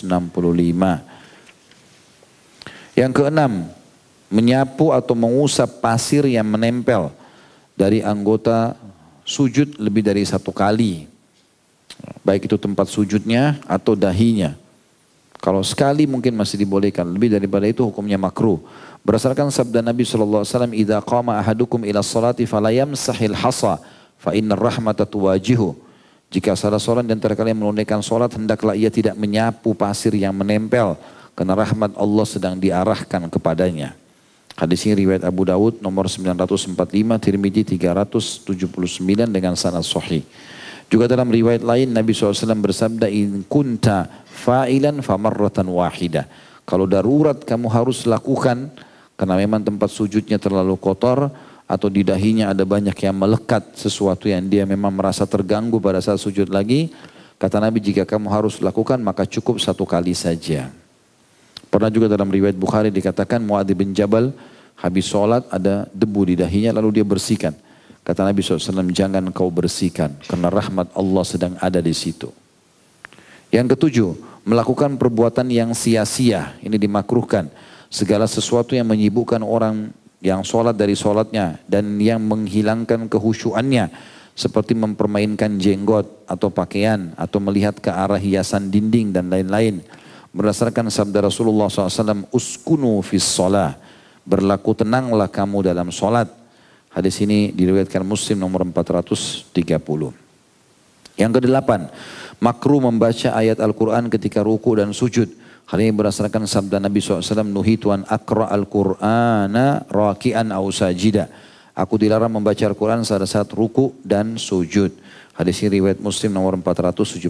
Yang keenam, menyapu atau mengusap pasir yang menempel dari anggota sujud lebih dari 1 kali. Baik itu tempat sujudnya atau dahinya. Kalau sekali mungkin masih dibolehkan, lebih daripada itu hukumnya makruh. Berdasarkan sabda Nabi SAW, idza qama ahadukum ila sholati fala yamsahil hasa fa innar rahmata tuwajihu. Jika salah seorang di antara kalian menunaikan sholat, hendaklah ia tidak menyapu pasir yang menempel, karena rahmat Allah sedang diarahkan kepadanya. Hadis ini riwayat Abu Dawud nomor 945, Tirmidzi 379 dengan sanad sahih. Juga dalam riwayat lain Nabi SAW bersabda, in kunta fa'ilan famarratan wahidah. Kalau darurat kamu harus lakukan, karena memang tempat sujudnya terlalu kotor atau di dahinya ada banyak yang melekat sesuatu yang dia memang merasa terganggu pada saat sujud lagi. Kata Nabi, jika kamu harus lakukan maka cukup 1 kali saja. Pernah juga dalam riwayat Bukhari dikatakan Muadz bin Jabal habis sholat ada debu di dahinya lalu dia bersihkan. Kata Nabi SAW, jangan kau bersihkan karena rahmat Allah sedang ada di situ. Yang ketujuh, melakukan perbuatan yang sia-sia, ini dimakruhkan. Segala sesuatu yang menyibukkan orang yang sholat dari sholatnya dan yang menghilangkan kehusyuannya, seperti mempermainkan jenggot atau pakaian atau melihat ke arah hiasan dinding dan lain-lain. Berdasarkan sabda Rasulullah SAW, uskunu fis sholah, berlaku tenanglah kamu dalam sholat. Hadis ini diriwayatkan Muslim nomor 430. Yang kedelapan, makruh membaca ayat Al-Quran ketika ruku dan sujud. Hal ini berdasarkan sabda Nabi SAW, nuhitu an aqra al-Qur'ana raki'an aw sajida. Aku dilarang membaca Al-Quran saat ruku dan sujud. Hadis ini riwayat Muslim nomor 479.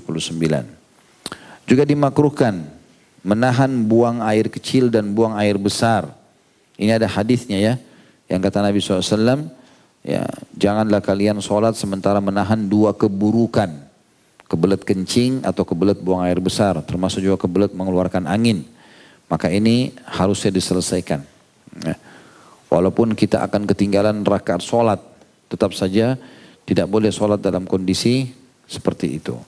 Juga dimakruhkan menahan buang air kecil dan buang air besar. Ini ada hadisnya ya. Yang kata Nabi SAW, ya, janganlah kalian sholat sementara menahan 2 keburukan. Kebelet kencing atau kebelet buang air besar. Termasuk juga kebelet mengeluarkan angin. Maka ini harusnya diselesaikan. Ya. Walaupun kita akan ketinggalan rakaat sholat. Tetap saja tidak boleh sholat dalam kondisi seperti itu.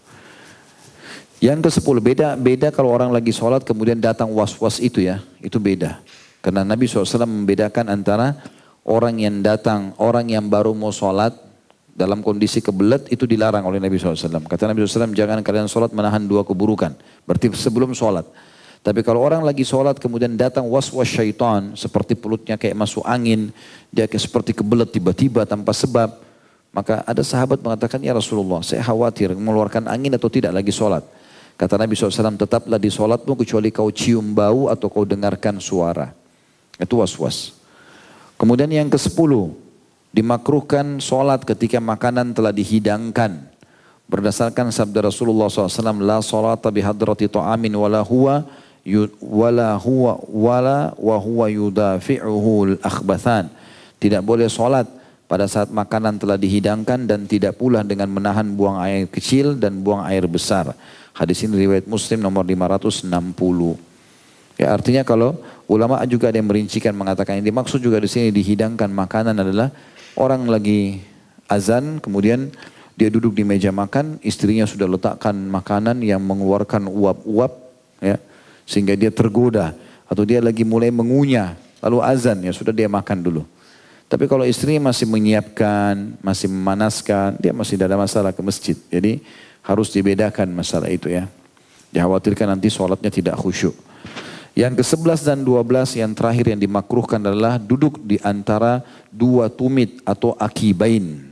Yang ke-10, beda kalau orang lagi sholat kemudian datang was-was itu ya. Itu beda. Karena Nabi SAW membedakan antara orang yang datang, orang yang baru mau sholat dalam kondisi kebelet itu dilarang oleh Nabi SAW. Kata Nabi SAW, jangan kalian sholat menahan 2 keburukan. Berarti sebelum sholat. Tapi kalau orang lagi sholat kemudian datang was-was syaitan, seperti perutnya kayak masuk angin, dia kayak seperti kebelet tiba-tiba tanpa sebab. Maka ada sahabat mengatakan, ya Rasulullah, saya khawatir mengeluarkan angin atau tidak lagi sholat. Kata Nabi SAW, tetaplah di sholatmu kecuali kau cium bau atau kau dengarkan suara. Itu was-was. Kemudian yang ke-10, dimakruhkan sholat ketika makanan telah dihidangkan. Berdasarkan sabda Rasulullah SAW, la sholata bihadrati ta'amin wala huwa yudafi'uhu al-akhbathan. Tidak boleh sholat pada saat makanan telah dihidangkan dan tidak pula dengan menahan buang air kecil dan buang air besar. Hadis ini riwayat Muslim nomor 560. Ya, artinya kalau ulama juga ada yang merincikan mengatakan yang dimaksud juga di sini dihidangkan makanan adalah orang lagi azan kemudian dia duduk di meja makan, istrinya sudah letakkan makanan yang mengeluarkan uap-uap ya, sehingga dia tergoda atau dia lagi mulai mengunyah lalu azan ya sudah dia makan dulu. Tapi kalau istrinya masih menyiapkan, masih memanaskan, dia masih tidak ada masalah ke masjid. Jadi harus dibedakan masalah itu ya. Dikhawatirkan nanti sholatnya tidak khusyuk. Yang ke-11 dan 12 yang terakhir yang dimakruhkan adalah duduk di antara 2 tumit atau akibain.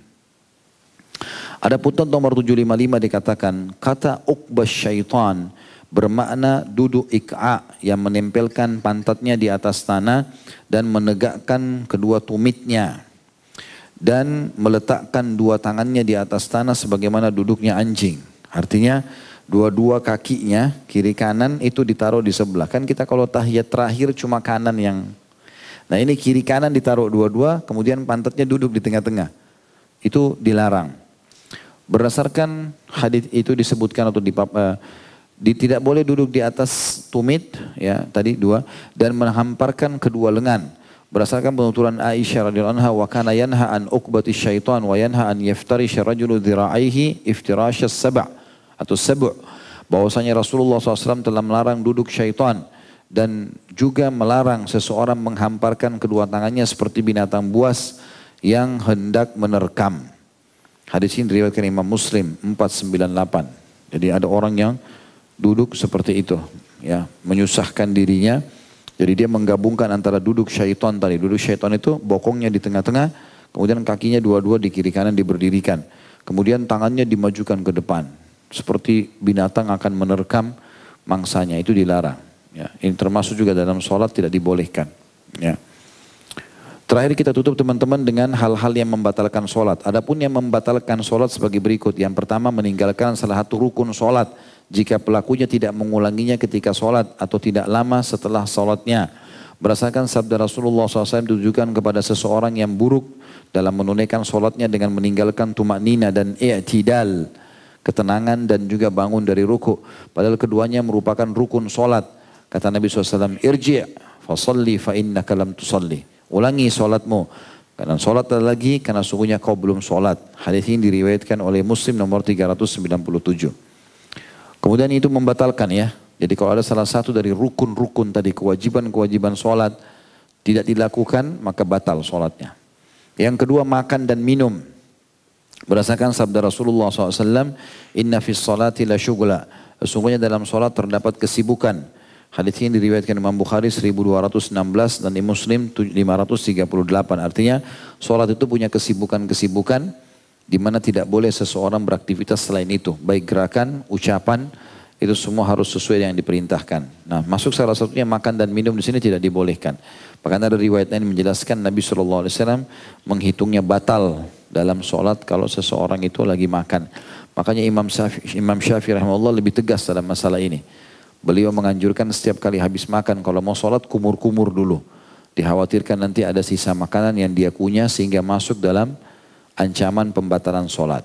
Ada putun nomor 755 dikatakan, kata uqbas syaitan bermakna duduk ik'a yang menempelkan pantatnya di atas tanah dan menegakkan kedua tumitnya. Dan meletakkan 2 tangannya di atas tanah sebagaimana duduknya anjing. Artinya dua-dua kakinya kiri kanan itu ditaruh di sebelah. Kan kita kalau tahiyat terakhir cuma kanan yang. Nah ini kiri kanan ditaruh dua-dua kemudian pantatnya duduk di tengah-tengah. Itu dilarang. Berdasarkan hadis itu disebutkan atau tidak boleh duduk di atas tumit ya tadi 2 dan menghamparkan kedua lengan. Berdasarkan penuturan Aisyah radhiyallahu anha, wa kana yanha an uqbati syaitan wa yanha an yaftarisha rajulu dhira'aihi iftirasha sab' atau sab'. Bahwasanya Rasulullah SAW telah melarang duduk syaitan dan juga melarang seseorang menghamparkan kedua tangannya seperti binatang buas yang hendak menerkam. Hadis ini diriwayatkan Imam Muslim 498. Jadi ada orang yang duduk seperti itu, ya, menyusahkan dirinya. Jadi dia menggabungkan antara duduk syaitan tadi. Duduk syaitan itu bokongnya di tengah-tengah, kemudian kakinya dua-dua di kiri kanan diberdirikan. Kemudian tangannya dimajukan ke depan. Seperti binatang akan menerkam mangsanya, itu dilarang. Ya, ini termasuk juga dalam sholat tidak dibolehkan. Ya. Terakhir kita tutup teman-teman dengan hal-hal yang membatalkan sholat. Adapun yang membatalkan sholat sebagai berikut. Yang pertama meninggalkan salah satu rukun sholat. Jika pelakunya tidak mengulanginya ketika sholat atau tidak lama setelah sholatnya. Berdasarkan sabda Rasulullah SAW ditujukan kepada seseorang yang buruk dalam menunaikan sholatnya dengan meninggalkan tumak nina dan i'tidal, ketenangan dan juga bangun dari ruku. Padahal keduanya merupakan rukun sholat. Kata Nabi SAW, irji' fasalli fa innaka lam tusalli. Ulangi sholatmu. Karena sholat lagi karena sungguhnya kau belum sholat. Hadis ini diriwayatkan oleh Muslim nomor 397. Kemudian itu membatalkan ya. Jadi kalau ada salah satu dari rukun-rukun tadi, kewajiban-kewajiban sholat tidak dilakukan, maka batal sholatnya. Yang kedua, makan dan minum. Berdasarkan sabda Rasulullah SAW, inna fis sholati la syugla. Sesungguhnya dalam sholat terdapat kesibukan. Hadis ini diriwayatkan Imam Bukhari 1216 dan Imam Muslim 538. Artinya sholat itu punya kesibukan-kesibukan di mana tidak boleh seseorang beraktivitas selain itu. Baik gerakan, ucapan, itu semua harus sesuai dengan yang diperintahkan. Nah, masuk salah satunya makan dan minum di sini tidak dibolehkan. Bahkan ada riwayat lain menjelaskan Nabi SAW menghitungnya batal dalam sholat kalau seseorang itu lagi makan. Makanya Imam Syafi'i rahimahullah lebih tegas dalam masalah ini. Beliau menganjurkan setiap kali habis makan kalau mau sholat kumur-kumur dulu. Dikhawatirkan nanti ada sisa makanan yang dia kunyah sehingga masuk dalam ancaman pembatalan sholat.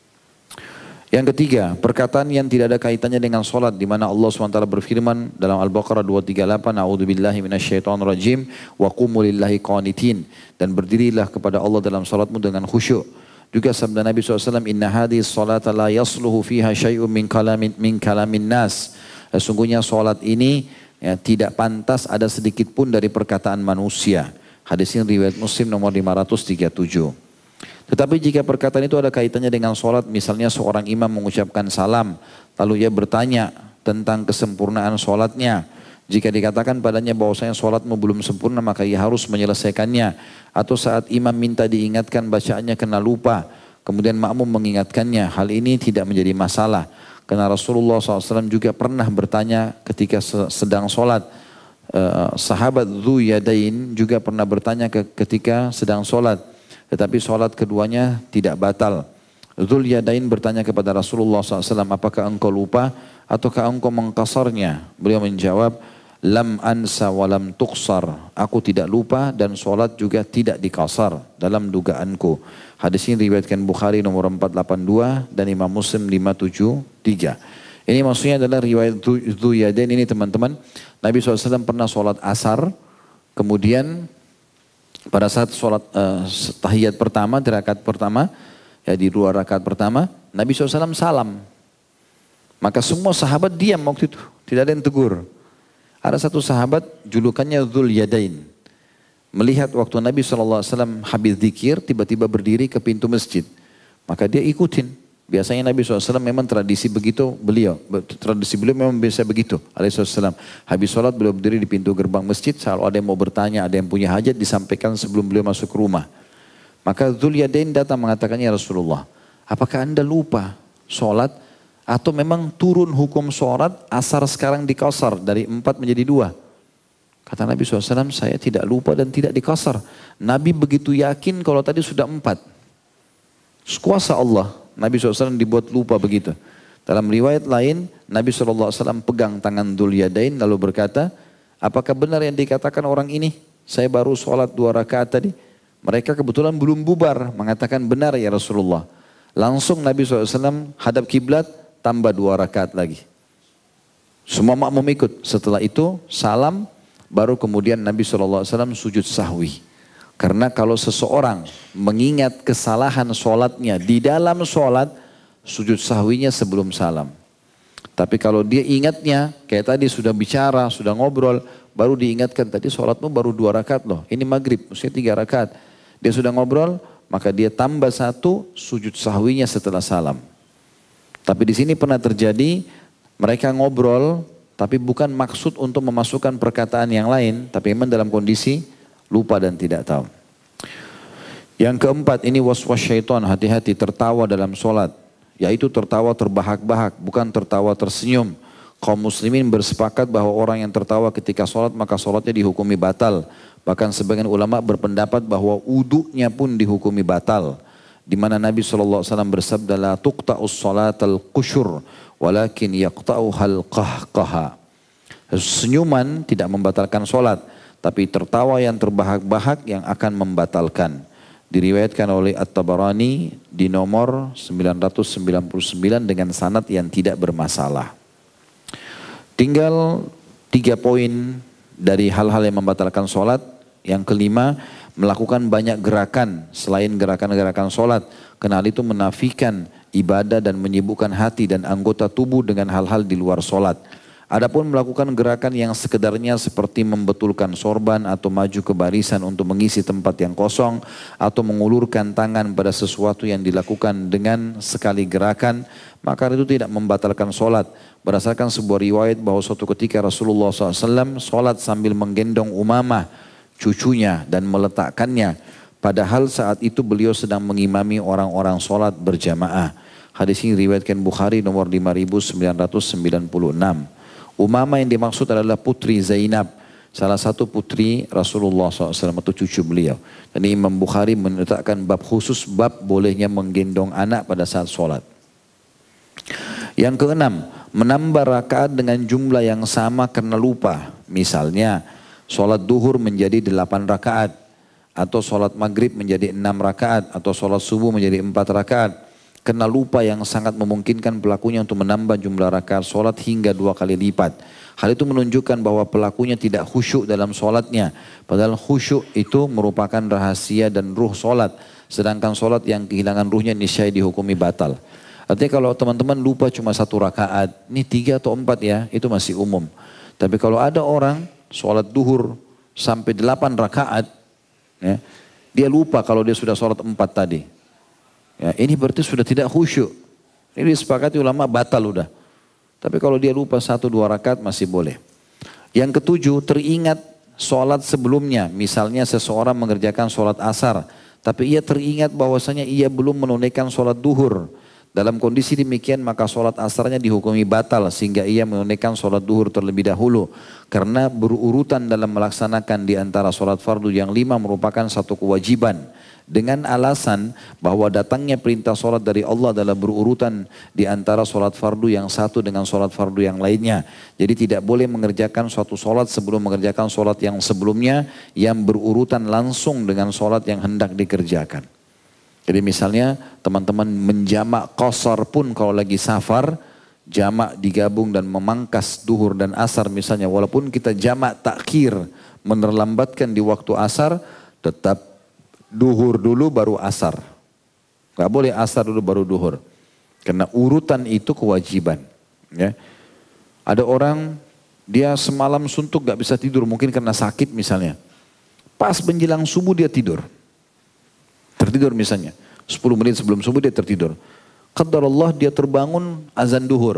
Yang ketiga, perkataan yang tidak ada kaitannya dengan sholat, di mana Allah SWT berfirman dalam Al-Baqarah 238, A'udzubillahi minasyaitonirrajim, wa qumu lillahi qanitin, dan berdirilah kepada Allah dalam sholatmu dengan khusyuk. Juga sabda Nabi SAW, inna hadhihi sholata la yasluhu fiha syai'un min kalamin nas. Sesungguhnya sholat ini ya, tidak pantas ada sedikit pun dari perkataan manusia. Hadis ini riwayat Muslim nomor 537. Tetapi jika perkataan itu ada kaitannya dengan sholat, misalnya seorang imam mengucapkan salam, lalu ia bertanya tentang kesempurnaan sholatnya. Jika dikatakan padanya bahwasanya sholatmu belum sempurna, maka ia harus menyelesaikannya. Atau saat imam minta diingatkan bacaannya kena lupa, kemudian makmum mengingatkannya, hal ini tidak menjadi masalah. Karena Rasulullah SAW juga pernah bertanya ketika sedang sholat. Sahabat Dhu Yadain juga pernah bertanya ketika sedang sholat. Tetapi sholat keduanya tidak batal. Dzul Yadain bertanya kepada Rasulullah SAW, apakah engkau lupa ataukah engkau mengkasarnya? Beliau menjawab, lam ansa walam tuksar. Aku tidak lupa dan sholat juga tidak dikasar dalam dugaanku. Hadis ini diriwayatkan Bukhari nomor 482 dan Imam Muslim 573. Ini maksudnya adalah riwayat Dzul Yadain ini teman-teman. Nabi SAW pernah sholat asar, kemudian pada saat sholat tahiyat pertama, di rakaat pertama, ya di 2 rakaat pertama, Nabi SAW salam. Maka semua sahabat diam waktu itu, tidak ada yang tegur. Ada satu sahabat julukannya Dzul Yadain. Melihat waktu Nabi SAW habis zikir, tiba-tiba berdiri ke pintu masjid. Maka dia ikutin. Biasanya Nabi SAW memang tradisi begitu tradisi beliau memang biasa begitu. Alaihissalam. Habis sholat beliau berdiri di pintu gerbang masjid, selalu ada yang mau bertanya, ada yang punya hajat disampaikan sebelum beliau masuk ke rumah. Maka Dzul Yadain datang mengatakannya, Rasulullah, apakah anda lupa sholat atau memang turun hukum sholat asar sekarang dikasar dari 4 menjadi 2? Kata Nabi SAW, saya tidak lupa dan tidak dikasar. Nabi begitu yakin kalau tadi sudah 4. Kuasa Allah. Nabi SAW dibuat lupa begitu. Dalam riwayat lain, Nabi SAW pegang tangan Dzul Yadain lalu berkata, apakah benar yang dikatakan orang ini? Saya baru sholat 2 rakaat tadi. Mereka kebetulan belum bubar, mengatakan benar ya Rasulullah. Langsung Nabi SAW hadap kiblat, tambah 2 rakaat lagi. Semua makmum ikut. Setelah itu salam, baru kemudian Nabi SAW sujud sahwi. Karena kalau seseorang mengingat kesalahan sholatnya di dalam sholat, sujud sahwinya sebelum salam. Tapi kalau dia ingatnya, kayak tadi sudah bicara, sudah ngobrol, baru diingatkan, tadi sholatmu baru 2 rakaat loh, ini maghrib, maksudnya 3 rakaat. Dia sudah ngobrol, maka dia tambah 1 sujud sahwinya setelah salam. Tapi di sini pernah terjadi, mereka ngobrol, tapi bukan maksud untuk memasukkan perkataan yang lain, tapi memang dalam kondisi lupa dan tidak tahu. Yang keempat, ini waswas syaitan, hati-hati tertawa dalam sholat. Yaitu tertawa terbahak-bahak, bukan tertawa tersenyum. Kaum muslimin bersepakat bahwa orang yang tertawa ketika sholat, maka sholatnya dihukumi batal. Bahkan sebagian ulama berpendapat bahwa wudunya pun dihukumi batal. Di mana Nabi SAW bersabda, la tuqta'us sholatal qusyur, walakin yaqta'uhal qahqaha. Senyuman tidak membatalkan sholat. tapi tertawa yang terbahak-bahak yang akan membatalkan. Diriwayatkan oleh At-Tabarani di nomor 999 dengan sanad yang tidak bermasalah. Tinggal 3 poin dari hal-hal yang membatalkan sholat. Yang kelima, melakukan banyak gerakan selain gerakan-gerakan sholat. Karena hal itu menafikan ibadah dan menyibukkan hati dan anggota tubuh dengan hal-hal di luar sholat. Adapun melakukan gerakan yang sekedarnya seperti membetulkan sorban atau maju ke barisan untuk mengisi tempat yang kosong atau mengulurkan tangan pada sesuatu yang dilakukan dengan sekali gerakan, maka itu tidak membatalkan sholat. Berdasarkan sebuah riwayat bahwa suatu ketika Rasulullah SAW sholat sambil menggendong Umamah, cucunya, dan meletakkannya. Padahal saat itu beliau sedang mengimami orang-orang sholat berjamaah. Hadis ini riwayatkan Bukhari nomor 5996. Umamah yang dimaksud adalah putri Zainab, salah satu putri Rasulullah SAW atau cucu beliau. Dan Imam Bukhari menetapkan bab khusus bab bolehnya menggendong anak pada saat sholat. Yang keenam, menambah rakaat dengan jumlah yang sama karena lupa. Misalnya, sholat duhur menjadi 8 rakaat, atau sholat maghrib menjadi 6 rakaat, atau sholat subuh menjadi 4 rakaat. Karena lupa yang sangat memungkinkan pelakunya untuk menambah jumlah rakaat sholat hingga 2 kali lipat. Hal itu menunjukkan bahwa pelakunya tidak khusyuk dalam sholatnya. Padahal khusyuk itu merupakan rahasia dan ruh sholat. Sedangkan sholat yang kehilangan ruhnya niscaya dihukumi batal. Artinya kalau teman-teman lupa cuma 1 rakaat, ini 3 atau 4 ya, itu masih umum. Tapi kalau ada orang sholat duhur sampai 8 rakaat, ya, dia lupa kalau dia sudah sholat 4 tadi. Ya, ini berarti sudah tidak khusyuk. Ini disepakati ulama batal udah. Tapi kalau dia lupa 1-2 rakaat masih boleh. Yang ketujuh, teringat sholat sebelumnya. Misalnya seseorang mengerjakan sholat asar, tapi ia teringat bahwasanya ia belum menunaikan sholat duhur. Dalam kondisi demikian maka sholat asarnya dihukumi batal sehingga ia menunaikan sholat duhur terlebih dahulu. Karena berurutan dalam melaksanakan di antara sholat fardu yang 5 merupakan satu kewajiban. Dengan alasan bahwa datangnya perintah sholat dari Allah adalah berurutan di antara sholat fardu yang satu dengan sholat fardu yang lainnya. Jadi tidak boleh mengerjakan suatu sholat sebelum mengerjakan sholat yang sebelumnya yang berurutan langsung dengan sholat yang hendak dikerjakan. Jadi misalnya teman-teman menjamak qasar pun kalau lagi safar, jamak digabung dan memangkas duhur dan asar misalnya. Walaupun kita jamak takhir menerlambatkan di waktu asar, tetap duhur dulu baru asar. Gak boleh asar dulu baru duhur. Karena urutan itu kewajiban. Ya. Ada orang dia semalam suntuk gak bisa tidur mungkin karena sakit misalnya. Pas menjelang subuh dia tidur. Tertidur misalnya. 10 menit sebelum subuh dia tertidur. Qadarullah dia terbangun azan duhur.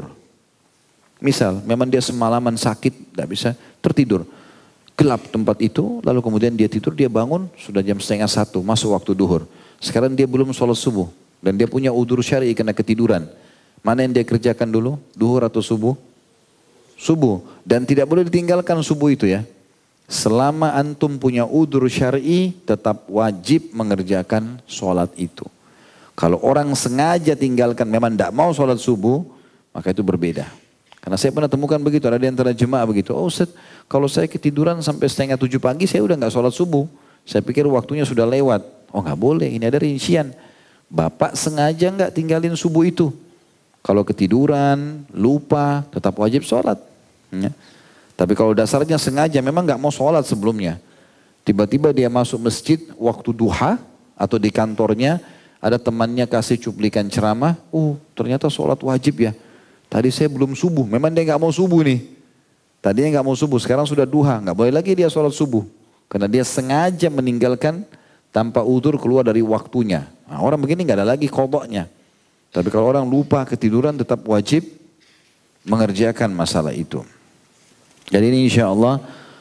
Misal memang dia semalaman sakit gak bisa tertidur. Gelap tempat itu, lalu kemudian dia tidur, dia bangun, sudah jam 12:30, masuk waktu duhur. Sekarang dia belum sholat subuh, dan dia punya udzur syar'i karena ketiduran. Mana yang dia kerjakan dulu, duhur atau subuh? Subuh, dan tidak boleh ditinggalkan subuh itu ya. Selama antum punya udzur syar'i, tetap wajib mengerjakan sholat itu. Kalau orang sengaja tinggalkan, memang tidak mau sholat subuh, maka itu berbeda. Karena saya pernah temukan begitu, ada di antara jemaah begitu. Oh Ustaz, kalau saya ketiduran sampai 6:30 pagi, saya udah nggak sholat subuh. Saya pikir waktunya sudah lewat. Oh nggak boleh, ini ada rincian. Bapak sengaja nggak tinggalin subuh itu. Kalau ketiduran, lupa, tetap wajib sholat. Ya. Tapi kalau dasarnya sengaja, memang nggak mau sholat sebelumnya. Tiba-tiba dia masuk masjid waktu duha atau di kantornya, ada temannya kasih cuplikan ceramah. Ternyata sholat wajib ya. Tadi saya belum subuh, memang dia nggak mau subuh nih. Tadinya nggak mau subuh, sekarang sudah duha, nggak boleh lagi dia sholat subuh. Karena dia sengaja meninggalkan tanpa udzur keluar dari waktunya. Nah, orang begini nggak ada lagi qadanya. Tapi kalau orang lupa ketiduran tetap wajib mengerjakan masalah itu. Jadi ini insya Allah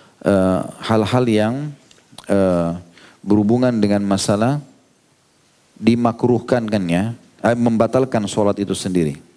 hal-hal yang berhubungan dengan masalah dimakruhkan kan ya, membatalkan sholat itu sendiri.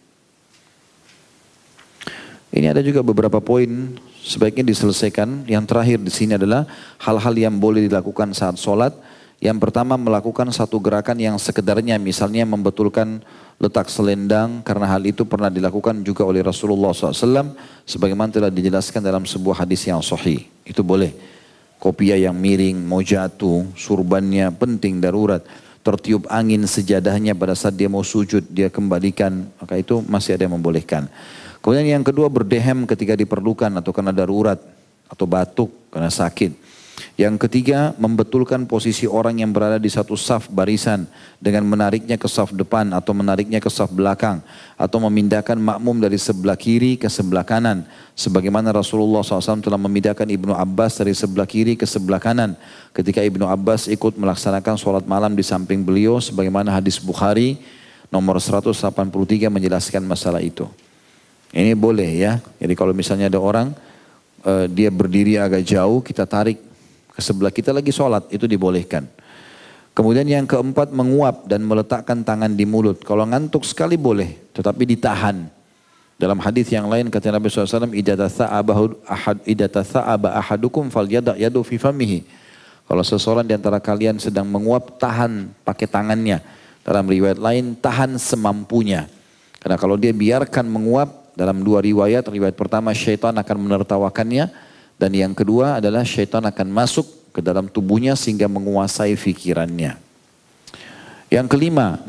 Ini ada juga beberapa poin sebaiknya diselesaikan. Yang terakhir di sini adalah hal-hal yang boleh dilakukan saat sholat. Yang pertama melakukan satu gerakan yang sekedarnya, misalnya membetulkan letak selendang, karena hal itu pernah dilakukan juga oleh Rasulullah SAW, sebagaimana telah dijelaskan dalam sebuah hadis yang sahih. Itu boleh. kopiah yang miring, mau jatuh, surbannya penting darurat, tertiup angin sejadahnya pada saat dia mau sujud, dia kembalikan, maka itu masih ada yang membolehkan. Kemudian yang kedua berdehem ketika diperlukan atau karena darurat, atau batuk karena sakit. Yang ketiga, membetulkan posisi orang yang berada di satu saf barisan dengan menariknya ke saf depan atau menariknya ke saf belakang atau memindahkan makmum dari sebelah kiri ke sebelah kanan. Sebagaimana Rasulullah SAW telah memindahkan Ibnu Abbas dari sebelah kiri ke sebelah kanan ketika Ibnu Abbas ikut melaksanakan sholat malam di samping beliau, sebagaimana hadis Bukhari nomor 183 menjelaskan masalah itu. Ini boleh ya. Jadi kalau misalnya ada orang dia berdiri agak jauh, kita tarik ke sebelah kita lagi sholat, itu dibolehkan. Kemudian yang keempat, menguap dan meletakkan tangan di mulut. Kalau ngantuk sekali boleh, tetapi ditahan. Dalam hadis yang lain kata Nabi SAW, idza tatha'aba ahadukum falyada' yadu fi famihi. Kalau seseorang di antara kalian sedang menguap, tahan pakai tangannya. Dalam riwayat lain, tahan semampunya. Karena kalau dia biarkan menguap, dalam dua riwayat, riwayat pertama syaitan akan menertawakannya. Dan yang kedua adalah syaitan akan masuk ke dalam tubuhnya sehingga menguasai fikirannya. Yang kelima,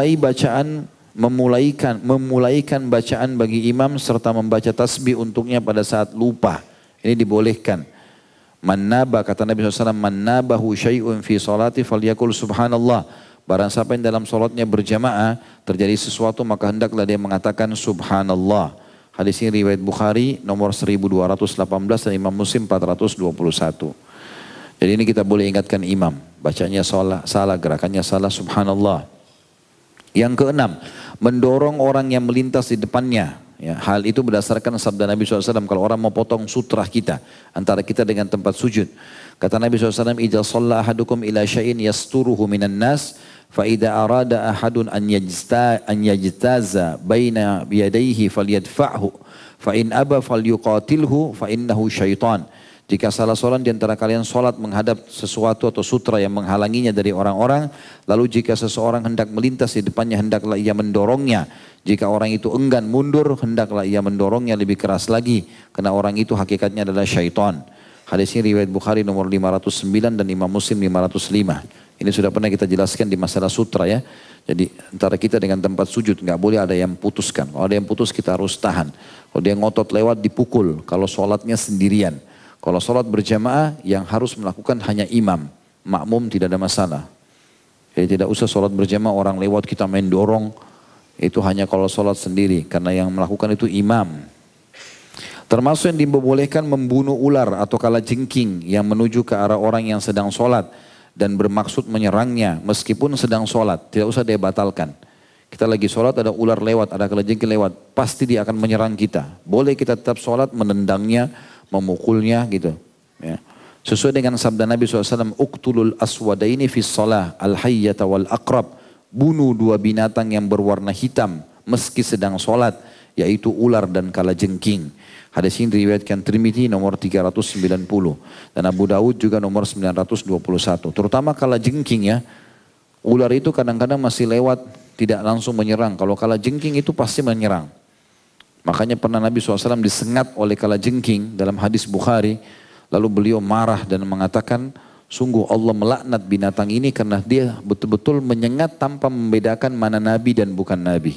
memulaikan bacaan bagi imam serta membaca tasbih untuknya pada saat lupa. Ini dibolehkan. Mannaba, kata Nabi SAW, mannabahu syai'un fi salati falyakul subhanallah. Barang siapa yang dalam salatnya berjamaah terjadi sesuatu maka hendaklah dia mengatakan subhanallah. Hadis ini riwayat Bukhari nomor 1218 dan Imam Muslim 421. Jadi ini kita boleh ingatkan imam. Bacanya salah, gerakannya salah, subhanallah. Yang keenam, mendorong orang yang melintas di depannya. Ya, hal itu berdasarkan sabda Nabi SAW. Kalau orang mau potong sutrah kita, antara kita dengan tempat sujud. Kata Nabi SAW, "Idza shalla ahadukum ila syai'in yasturuhu minan nas, fa idza arada ahadun an yajtaza baina yadayhi falyadfa'hu, fa in aba falyuqatilhu fa innahu syaitan." Jika salah seorang di antara kalian sholat menghadap sesuatu atau sutra yang menghalanginya dari orang-orang, lalu jika seseorang hendak melintas di depannya, hendaklah ia mendorongnya. Jika orang itu enggan mundur, hendaklah ia mendorongnya lebih keras lagi, karena orang itu hakikatnya adalah syaitan. Hadis ini riwayat Bukhari nomor 509 dan Imam Muslim 505. Ini sudah pernah kita jelaskan di masalah sutra ya. Jadi antara kita dengan tempat sujud nggak boleh ada yang putuskan. Kalau ada yang putus kita harus tahan. Kalau dia ngotot lewat dipukul. Kalau sholatnya sendirian. Kalau sholat berjamaah yang harus melakukan hanya imam. Makmum tidak ada masalah. Jadi tidak usah sholat berjamaah orang lewat kita main dorong. Itu hanya kalau sholat sendiri. Karena yang melakukan itu imam. Termasuk yang dibolehkan membunuh ular atau kalajengking yang menuju ke arah orang yang sedang sholat. Dan bermaksud menyerangnya meskipun sedang sholat. Tidak usah dia batalkan. Kita lagi sholat ada ular lewat, ada kalajengking lewat. Pasti dia akan menyerang kita. Boleh kita tetap sholat menendangnya, memukulnya gitu. Ya. Sesuai dengan sabda Nabi SAW, uqtulul aswadaini fis salah al-hayyata wal aqrab. Bunuh dua binatang yang berwarna hitam meski sedang sholat, yaitu ular dan kalajengking. Hadis ini diriwayatkan Tirmidzi nomor 390 dan Abu Dawud juga nomor 921. Terutama kalajengking ya. Ular itu kadang-kadang masih lewat, tidak langsung menyerang. Kalau kalajengking itu pasti menyerang. Makanya pernah Nabi SAW disengat oleh kalajengking dalam hadis Bukhari. Lalu beliau marah dan mengatakan, sungguh Allah melaknat binatang ini karena dia betul-betul menyengat tanpa membedakan mana Nabi dan bukan Nabi.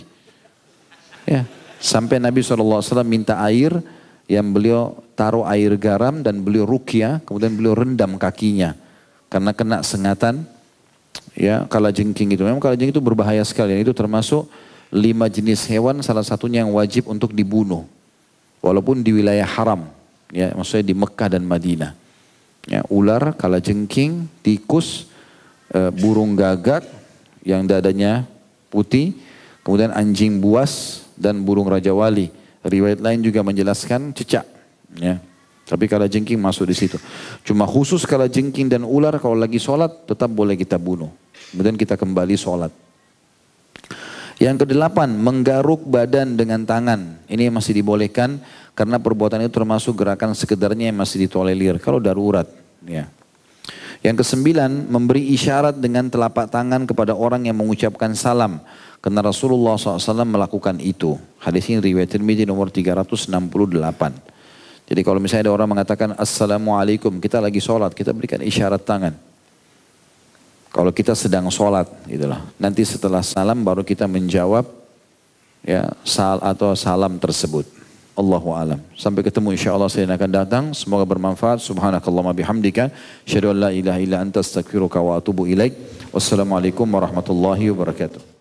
Ya, sampai Nabi SAW minta air, yang beliau taruh air garam dan beliau ruqyah, kemudian beliau rendam kakinya. Karena kena sengatan, ya kalajengking itu. Memang kalajengking itu berbahaya sekali. Itu termasuk 5 jenis hewan, salah satunya yang wajib untuk dibunuh. Walaupun di wilayah haram, ya maksudnya di Mekah dan Madinah. Ya, ular, kalajengking, tikus, burung gagak yang dadanya putih, kemudian anjing buas dan burung raja wali. Riwayat lain juga menjelaskan cecak. Ya. Tapi kalajengking masuk di situ. Cuma khusus kalajengking dan ular kalau lagi sholat tetap boleh kita bunuh. Kemudian kita kembali sholat. Yang kedelapan, menggaruk badan dengan tangan. Ini masih dibolehkan karena perbuatan itu termasuk gerakan sekedarnya yang masih ditolerir. Kalau darurat. Ya. Yang kesembilan, memberi isyarat dengan telapak tangan kepada orang yang mengucapkan salam. Karena Rasulullah SAW melakukan itu. Hadis ini riwayat Tirmidzi nomor 368. Jadi kalau misalnya ada orang mengatakan Assalamualaikum, kita lagi sholat, kita berikan isyarat tangan. Kalau kita sedang sholat, itulah. Nanti setelah salam baru kita menjawab ya atau salam tersebut. Allahu alam. Sampai ketemu insyaallah saya akan datang. Semoga bermanfaat. Subhanakallahumma bihamdika, asyhadu an la ilaha illa anta astaghfiruka wa atubu ilaik. Wassalamualaikum warahmatullahi wabarakatuh.